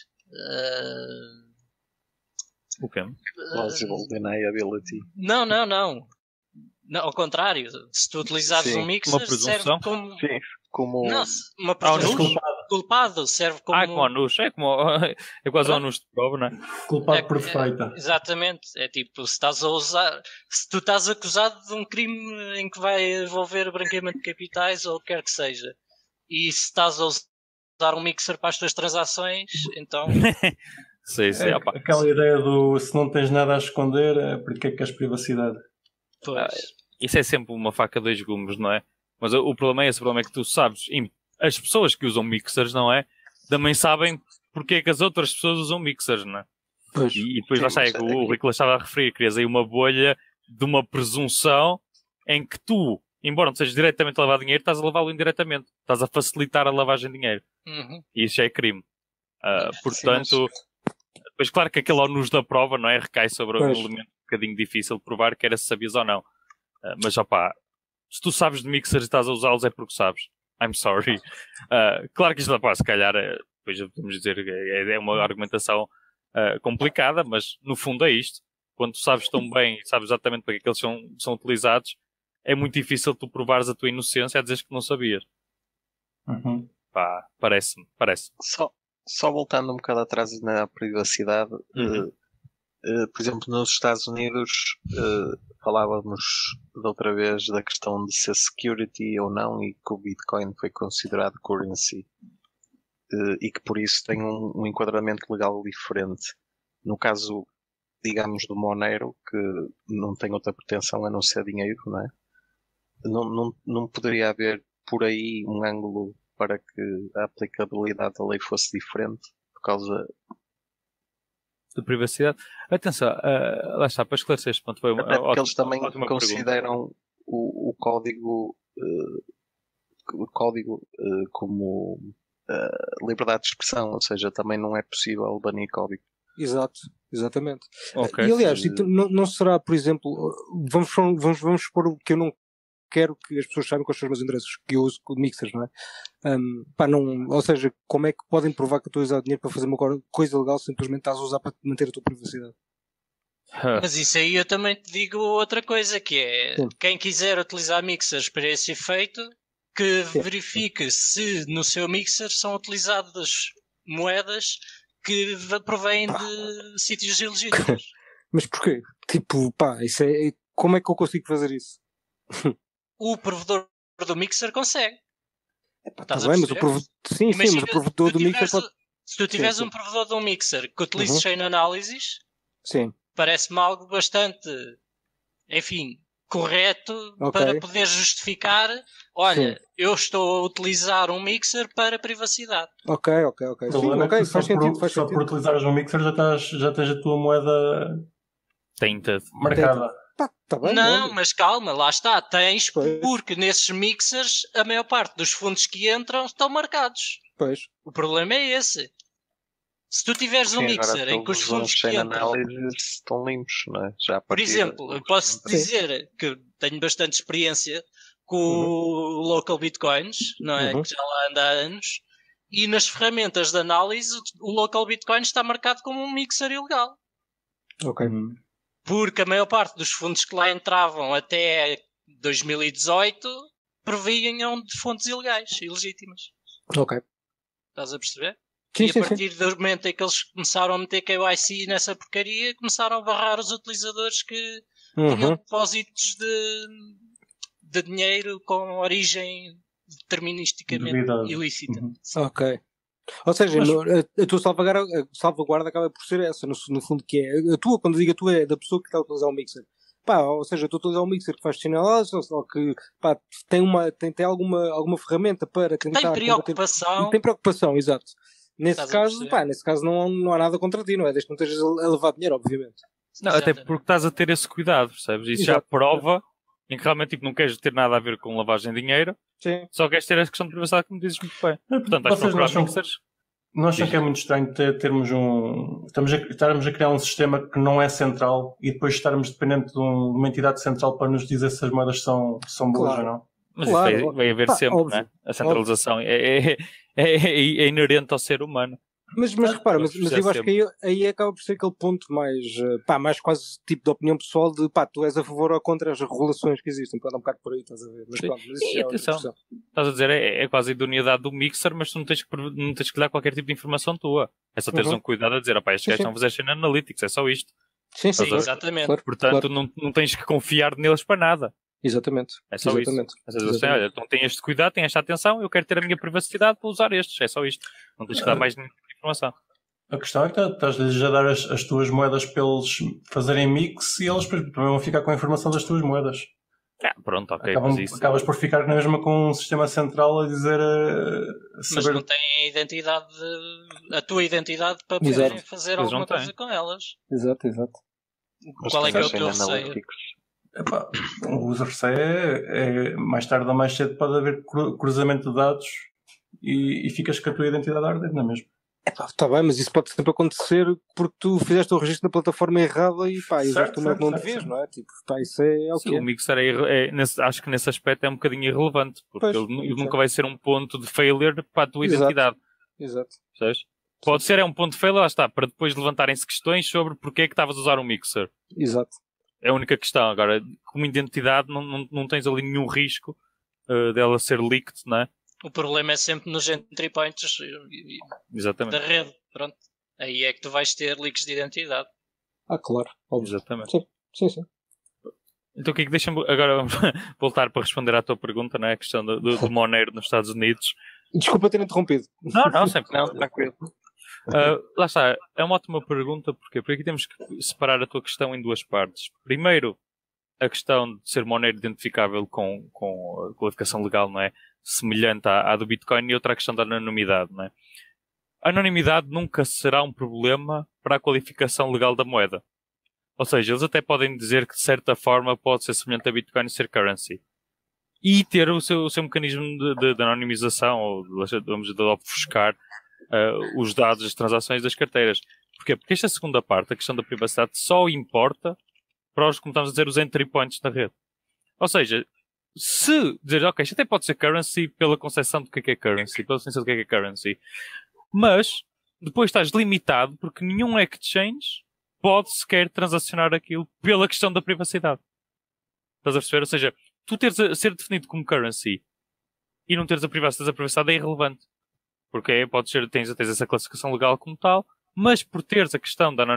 O quê? Plausible deniability. Não, ao contrário, se tu utilizares um mixer, serve como... Sim, como... Não, uma presunção. Culpado, serve como... como anúncio, é quase um anúncio de prova, não é? Culpado perfeita. Exatamente, é tipo, se tu estás acusado de um crime em que vai envolver branqueamento de capitais ou o que quer que seja, e se estás a usar um mixer para as tuas transações, então... Sim, aquela ideia do se não tens nada a esconder, porque é que queres privacidade? Isso é sempre uma faca de dois gumes, não é? Mas o problema é esse, o problema é que tu sabes, as pessoas que usam mixers, não é? Também sabem porque é que as outras pessoas usam mixers, não é? Pois. E depois lá está, o Rico estava a referir, crias aí uma bolha de uma presunção em que tu, embora não sejas diretamente a lavar dinheiro, estás a lavá-lo indiretamente. Estás a facilitar a lavagem de dinheiro. Uhum. E isso já é crime. Portanto, Depois, claro que aquele ónus da prova, não é? Recai sobre um Pois. elemento um bocadinho difícil de provar, que era se sabias ou não. Mas, opá, se tu sabes de mixers e estás a usá-los é porque sabes. I'm sorry. Claro que isto, pá, se calhar, depois podemos dizer que é uma argumentação complicada, mas no fundo é isto. Quando tu sabes tão bem, sabes exatamente para que eles são utilizados, é muito difícil tu provares a tua inocência a dizeres que não sabias. Uhum. Pá, parece-me. Só voltando um bocado atrás na privacidade, por exemplo, nos Estados Unidos falávamos da outra vez da questão de ser security ou não e que o Bitcoin foi considerado currency e que por isso tem um enquadramento legal diferente. No caso, digamos, do Monero, que não tem outra pretensão a não ser dinheiro, não é? Não poderia haver por aí um ângulo para que a aplicabilidade da lei fosse diferente por causa De privacidade. Atenção, lá está, para esclarecer este ponto. até porque eles também ótima consideram o código como liberdade de expressão, ou seja, também não é possível banir código. Exato, exatamente. Ok. E aliás, não será, por exemplo, vamos supor que eu não quero que as pessoas saibam quais são os meus endereços, que eu uso mixers, não é? Ou seja, como é que podem provar que eu estou a usar dinheiro para fazer uma coisa legal, simplesmente estás a usar para manter a tua privacidade? Mas isso aí eu também te digo outra coisa, que é quem quiser utilizar mixers para esse efeito, que verifique se no seu mixer são utilizadas moedas que provêm de sítios ilegítimos. Mas porquê? Tipo, isso é... Como é que eu consigo fazer isso? O provedor do mixer consegue. Está bem, mas o provedor... Sim, mas o provedor do mixer pode... Se tu tiveres um provedor de um mixer que utilize chain analysis, parece-me algo bastante, enfim, correto para poder justificar, olha, eu estou a utilizar um mixer para privacidade. Ok. Faz sentido. Só por utilizares um mixer já tens a tua moeda marcada. Tá bem, não, mas calma, lá está, tens, porque nesses mixers a maior parte dos fundos que entram estão marcados. Pois. O problema é esse. Se tu tiveres um mixer em que os fundos que entram estão limpos, não é? Já por exemplo, eu posso dizer que tenho bastante experiência com o Local Bitcoins, não é? Que já lá anda há anos, e nas ferramentas de análise o Local Bitcoin está marcado como um mixer ilegal. Ok. Porque a maior parte dos fundos que lá entravam até 2018 provinham de fontes ilegais, ilegítimas. Ok. Estás a perceber? Sim, e a partir do momento em que eles começaram a meter KYC nessa porcaria, começaram a barrar os utilizadores que tinham depósitos de dinheiro com origem deterministicamente ilícita. Ok. Ou seja, a tua salvaguarda acaba por ser essa, no fundo, que é a tua, quando digo a tua, é da pessoa que está a utilizar o mixer. Ou seja, estou a utilizar um mixer que faz sinal ou que tem alguma ferramenta para tentar... Tem preocupação. Tem preocupação, exato. Nesse caso não há nada contra ti, não é? Desde que não estejas a levar dinheiro, obviamente. Não, até porque estás a ter esse cuidado, percebes? Isso já prova em que realmente não queres ter nada a ver com lavagem de dinheiro, só queres ter essa questão de privacidade, como dizes muito bem. Portanto, vais procurar mixers. Não acham que é muito estranho termos estarmos a criar um sistema que não é central e depois estarmos dependentes de uma entidade central para nos dizer se as moedas são boas ou não? Mas isso vai haver sempre, não é? A centralização é inerente ao ser humano. Mas repara, mas eu acho que aí acaba por ser aquele ponto mais quase tipo de opinião pessoal de tu és a favor ou contra as regulações que existem, para dar um bocado por aí, estás a ver? Mas pronto, mas isso atenção, estás a dizer, é quase a idoneidade do mixer, mas tu não tens que dar qualquer tipo de informação tua. É só teres um cuidado a dizer, estes gajos estão a fazer chain analytics, é só isto. Sim, exatamente. Portanto, não tens que confiar neles para nada. Exatamente. É só isso. Olha, então tem este cuidado, tem esta atenção, eu quero ter a minha privacidade para usar estes. É só isto. Não tens que dar mais informação. A questão é que estás-lhes a dar as tuas moedas para eles fazerem mix e eles também vão ficar com a informação das tuas moedas. Pronto, ok. Acabas por ficar na mesma com um sistema central a dizer... Mas não têm a tua identidade para poderem fazer alguma coisa com elas. Exato. Qual é que é o teu receio? O receio é mais tarde ou mais cedo pode haver cruzamento de dados e ficas com a tua identidade a arder, não é mesmo? Está bem, mas isso pode sempre acontecer porque tu fizeste o registro na plataforma errada e pá, usaste o número que não devias, não é? Tipo, pá, isso é o Sim, que o Mixer acho que nesse aspecto é um bocadinho irrelevante, porque Pois, ele exato. nunca vai ser um ponto de failure para a tua Exato. identidade. Exato. Percebes? Pode ser um ponto de failure, lá está, para depois levantarem-se questões sobre porque é que estavas a usar um Mixer. Exato. É a única questão. Agora, como identidade, não tens ali nenhum risco dela ser leaked, não é? O problema é sempre nos entry points Exatamente. da rede. Pronto. Aí é que tu vais ter leaks de identidade. Claro. Óbvio. Exatamente. Sim. Então, Kiko, deixa-me agora vamos voltar para responder à tua pergunta, não é? A questão do Monero nos Estados Unidos. Desculpa ter interrompido. Não, sempre. Não, tranquilo. Lá está, é uma ótima pergunta, porque aqui temos que separar a tua questão em duas partes. Primeiro, a questão de ser Monero identificável com a qualificação legal, não é? Semelhante à do Bitcoin, e outra a questão da anonimidade, não é? A anonimidade nunca será um problema para a qualificação legal da moeda. Ou seja, eles até podem dizer que de certa forma pode ser semelhante a Bitcoin e ser currency. E ter o seu mecanismo de anonimização, ou de ofuscar os dados das transações das carteiras. Porquê? Porque esta segunda parte, a questão da privacidade, só importa para os, como estamos a dizer, os entry points na rede. Ou seja, se dizer, ok, isto até pode ser currency pela concepção do que é currency, pela definição do que é currency, mas depois estás limitado porque nenhum exchange pode sequer transacionar aquilo pela questão da privacidade. Estás a perceber? Ou seja, tu teres a ser definido como currency e não teres a privacidade é irrelevante. Porque tens essa classificação legal como tal, mas por teres a questão da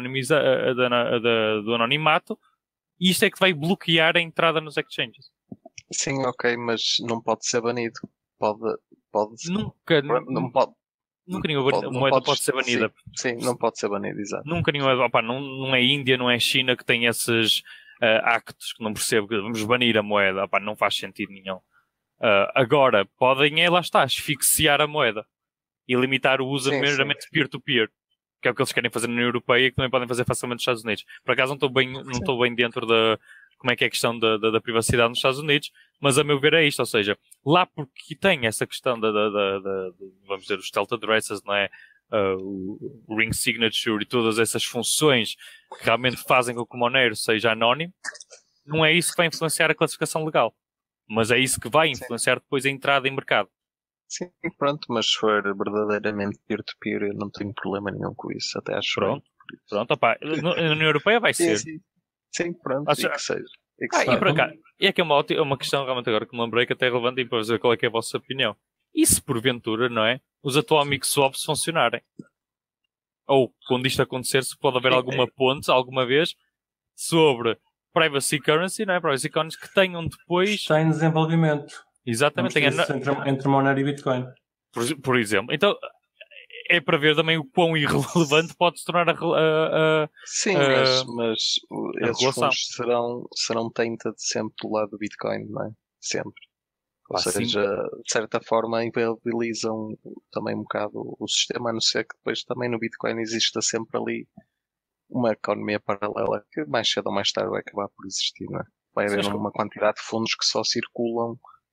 do anonimato, isto é que vai bloquear a entrada nos exchanges. Sim, ok, mas não pode ser banido. Pode Nunca. não pode. Nunca nenhuma moeda pode ser banida. Sim, não pode ser banida, exato. Nunca nenhuma. Opa, não é Índia, não é China que tem esses actos que não percebo que vamos banir a moeda. Opa, não faz sentido nenhum. Agora, podem lá está, asfixiar a moeda e limitar o uso meramente peer-to-peer, que é o que eles querem fazer na União Europeia e que também podem fazer facilmente nos Estados Unidos. Por acaso não estou bem dentro da como é que é a questão da privacidade nos Estados Unidos, mas a meu ver é isto, ou seja, lá porque tem essa questão vamos dizer, os stealth addresses, não é? O ring signature e todas essas funções que realmente fazem com que o Monero seja anónimo, não é isso que vai influenciar a classificação legal, mas é isso que vai influenciar depois a entrada em mercado. Sim, pronto, mas se for verdadeiramente peer-to-peer, eu não tenho problema nenhum com isso, até acho. Pronto, opá, na União Europeia vai ser. Sim, pronto, e que seja. E para cá, e é que é uma questão realmente agora que me lembrei que até é relevante e para ver qual é que é a vossa opinião. E se porventura, não é, os atomic swaps funcionarem? Ou, quando isto acontecer, se pode haver alguma ponte, alguma vez, sobre privacy currency, não é? Privacy currency que tenham depois... Está em desenvolvimento. Exatamente. Entre Monero e Bitcoin. Por exemplo. Então, é para ver também o quão irrelevante pode se tornar Sim, mas esses fundos serão tainted sempre do lado do Bitcoin, não é? Sempre. Ou seja, de certa forma inviabilizam também um bocado o sistema, a não ser que depois também no Bitcoin exista sempre ali uma economia paralela que mais cedo ou mais tarde vai acabar por existir, não é? Vai haver uma quantidade de fundos que só circulam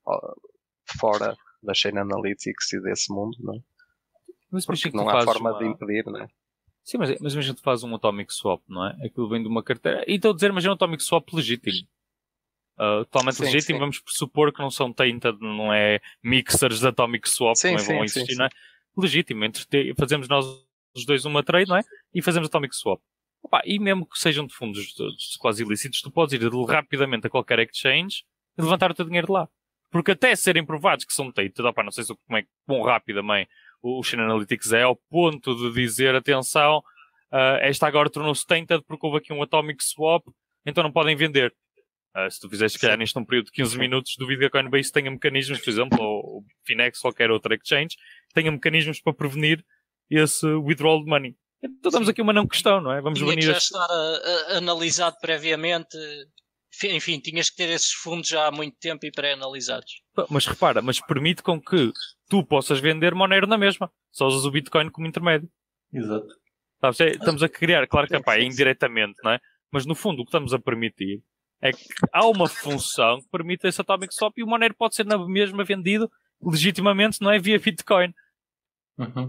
fora da chain analytics e desse mundo, não é? Mas porque não há forma de impedir, não é? Sim, mas imagina que tu fazes um atomic swap, não é? Aquilo vem de uma carteira. E estou a dizer, imagina um atomic swap legítimo. Totalmente legítimo, vamos supor que não são tainted, não é mixers de atomic swap, não vão existir, não é? Legítimo, fazemos nós os dois uma trade, não é? E fazemos atomic swap. Opa, e mesmo que sejam de fundos quase ilícitos, tu podes ir rapidamente a qualquer exchange e levantar o teu dinheiro de lá. Porque até serem provados que são tainted, opa, não sei como é quão rápido também o Chain Analytics é ao ponto de dizer, atenção, esta agora tornou-se tainted porque houve aqui um atomic swap, então não podem vender. Se tu fizeres, se calhar, num período de 15 minutos, duvido que a Coinbase tenha mecanismos, por exemplo, ou Finex, ou qualquer outra exchange, tenha mecanismos para prevenir esse withdrawal de money. Então damos aqui uma não questão, não é? Vamos tinha que já estar analisado previamente. Enfim, tinhas que ter esses fundos já há muito tempo e pré-analisados. Mas repara, permite com que tu possas vender Monero na mesma. Só usas o Bitcoin como intermédio. Exato. Estamos a criar, claro que é indiretamente, não é? Mas no fundo o que estamos a permitir é que há uma função que permite esse atomic swap e o Monero pode ser na mesma vendido legitimamente, não é? Via Bitcoin. Uhum.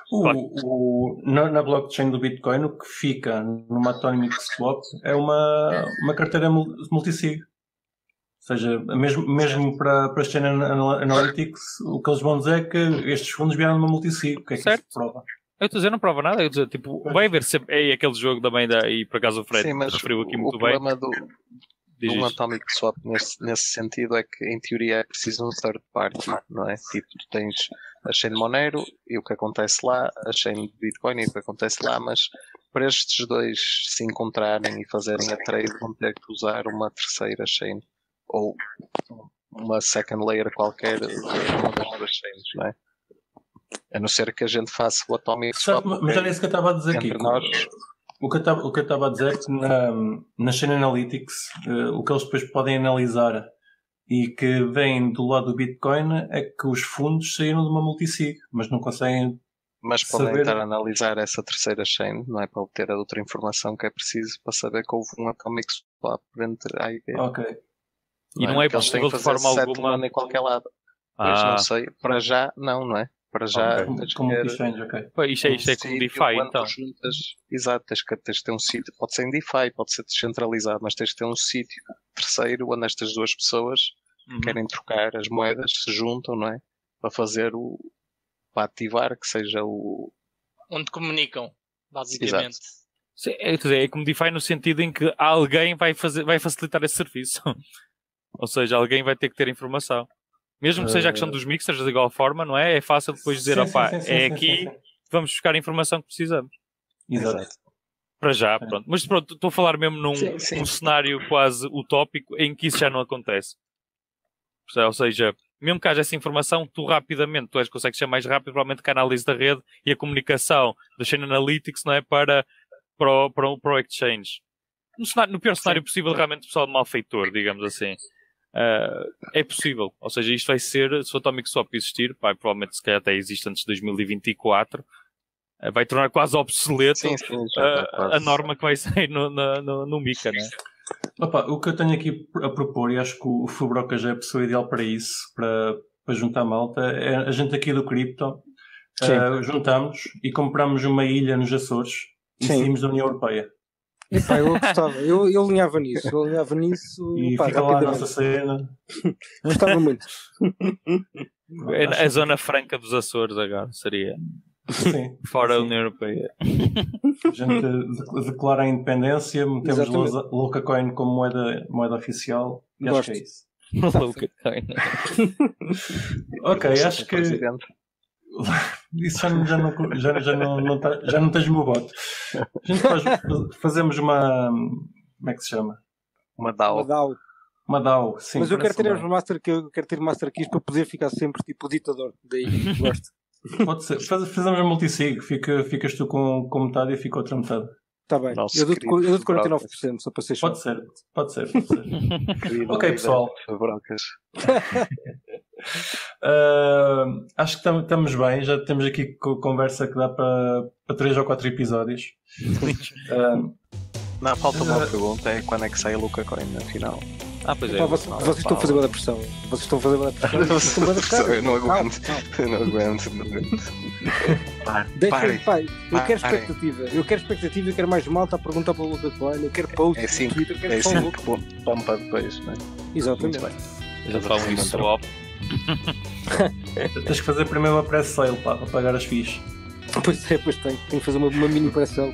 Claro. Na blockchain do Bitcoin, o que fica numa Atomic Swap é uma carteira multisig. Ou seja, mesmo para a Chain Analytics, o que eles vão dizer é que estes fundos vieram numa multisig. O que é que Certo. isso prova? Eu estou a dizer, não prova nada. Eu estou a dizer, tipo, vai haver sempre. É aquele jogo também, e por acaso o Fred referiu aqui muito bem. O problema do Atomic Swap nesse sentido é que, em teoria, é preciso um third party, não é? Tipo, tu tens a chain de Monero e o que acontece lá, a chain de Bitcoin e o que acontece lá, mas para estes dois se encontrarem e fazerem a trade, vão ter que usar uma terceira chain ou uma second layer qualquer de uma das duas chains, não é? A não ser que a gente faça o Atomic Swap. Mas era isso que eu estava a dizer aqui. O que eu estava a dizer é que na Chain Analytics, o que eles depois podem analisar e que vem do lado do Bitcoin é que os fundos saíram de uma multisig, mas não conseguem. Mas podem estar a analisar essa terceira chain, não é? Para obter a outra informação que é preciso para saber que houve um Atomic Swap entre A e B. Ok. E não é possível de forma alguma em qualquer lado. Pois não sei. Para já, não é? Para já. Como exchange, ok. Pô, isto é como DeFi, então. Exato, tens de ter um sítio. Pode ser em DeFi, pode ser descentralizado, mas tens de ter um sítio terceiro onde estas duas pessoas querem trocar as moedas, se juntam, não é? Para fazer para ativar, que seja o. Onde comunicam, basicamente. Exato. É como DeFi no sentido em que alguém vai facilitar esse serviço. Ou seja, alguém vai ter que ter informação. Mesmo que seja a questão dos mixers de igual forma, não é? É fácil depois dizer, aqui, vamos buscar a informação que precisamos. Exato. Para já, pronto. Mas pronto, estou a falar mesmo num cenário quase utópico em que isso já não acontece. Ou seja, mesmo que haja essa informação, tu rapidamente, consegues ser mais rápido, provavelmente que a análise da rede e a comunicação da Chain Analytics, não é? Para o exchange. No pior cenário possível, realmente o pessoal de malfeitor, digamos assim. É possível, ou seja, isto vai ser, se o Atomic Swap existir, provavelmente se calhar até existe antes de 2024, vai tornar quase obsoleto a norma que vai sair no MiCA, não é? Opa, o que eu tenho aqui a propor, e acho que o Fubroca já é a pessoa ideal para isso, para juntar malta, é a gente aqui do Crypto, juntamos e compramos uma ilha nos Açores e saímos da União Europeia. Epá, eu gostava, eu alinhava nisso, e fica lá a nossa cena. Gostava muito. A zona franca dos Açores agora seria. Sim, fora da União Europeia. A gente declara a independência, metemos Locacoin como moeda oficial e acho que é isso. Locacoin. Ok, acho que isso já não tens o meu voto. A gente fazemos uma. Como é que se chama? Uma DAO. Uma DAO, sim. Mas eu quero ter Master Keys para poder ficar sempre tipo ditador. Daí gosto. Pode ser. Fazemos a multisig. Ficas tu com metade e eu fico outra metade. Está bem. Eu dou-te 49%, só para ser chato. Pode ser. Ok, pessoal. Acho que estamos bem. Já temos aqui conversa que dá para 3 ou 4 episódios. Não, falta uma pergunta. É quando é que sai a Locacoin na final? Pois é. Vocês estão a fazer boa pressão. Eu não aguento. Eu quero expectativa. Eu quero mais malta a perguntar para o Locacoin. Eu quero post no Twitter. É assim que pompa depois, não é? Exatamente. Já falam isso swap. Tens que fazer primeiro uma pré-sale para pagar as fees. Pois tenho que fazer uma mini pré-sale.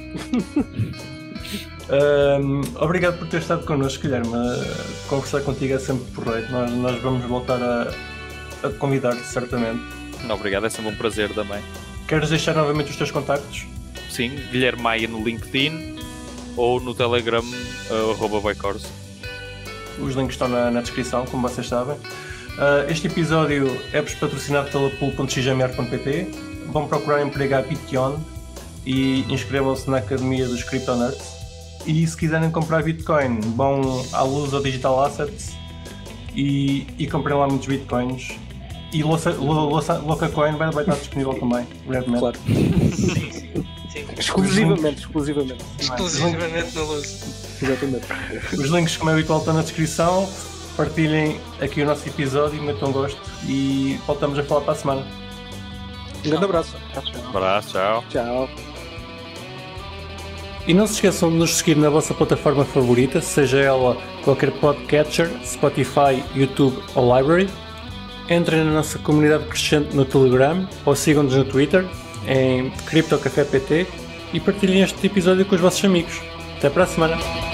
Obrigado por ter estado connosco, Guilherme. Conversar contigo é sempre porreiro. Nós vamos voltar a convidar-te, certamente. Obrigado, é sempre um prazer também. Queres deixar novamente os teus contactos? Sim, Guilherme Maia no LinkedIn ou no Telegram @boycorso. Os links estão na descrição, como vocês sabem. Este episódio é patrocinado pela pool.xmr.pt. Vão procurar emprego à Bitcoin e inscrevam-se na Academia dos Crypto Nerds. E se quiserem comprar Bitcoin, vão à Luz ou Digital Assets e comprem lá muitos Bitcoins. E Locacoin vai estar disponível também, brevemente. Claro. Sim. Exclusivamente na Luz. Exatamente. Os links, como é habitual, estão na descrição. Partilhem aqui o nosso episódio, metam gosto e voltamos a falar para a semana. Um grande abraço. Abraço, tchau. Tchau. E não se esqueçam de nos seguir na vossa plataforma favorita, seja ela qualquer podcatcher, Spotify, YouTube ou Library. Entrem na nossa comunidade crescente no Telegram ou sigam-nos no Twitter em CryptoCafépt e partilhem este episódio com os vossos amigos. Até para a semana!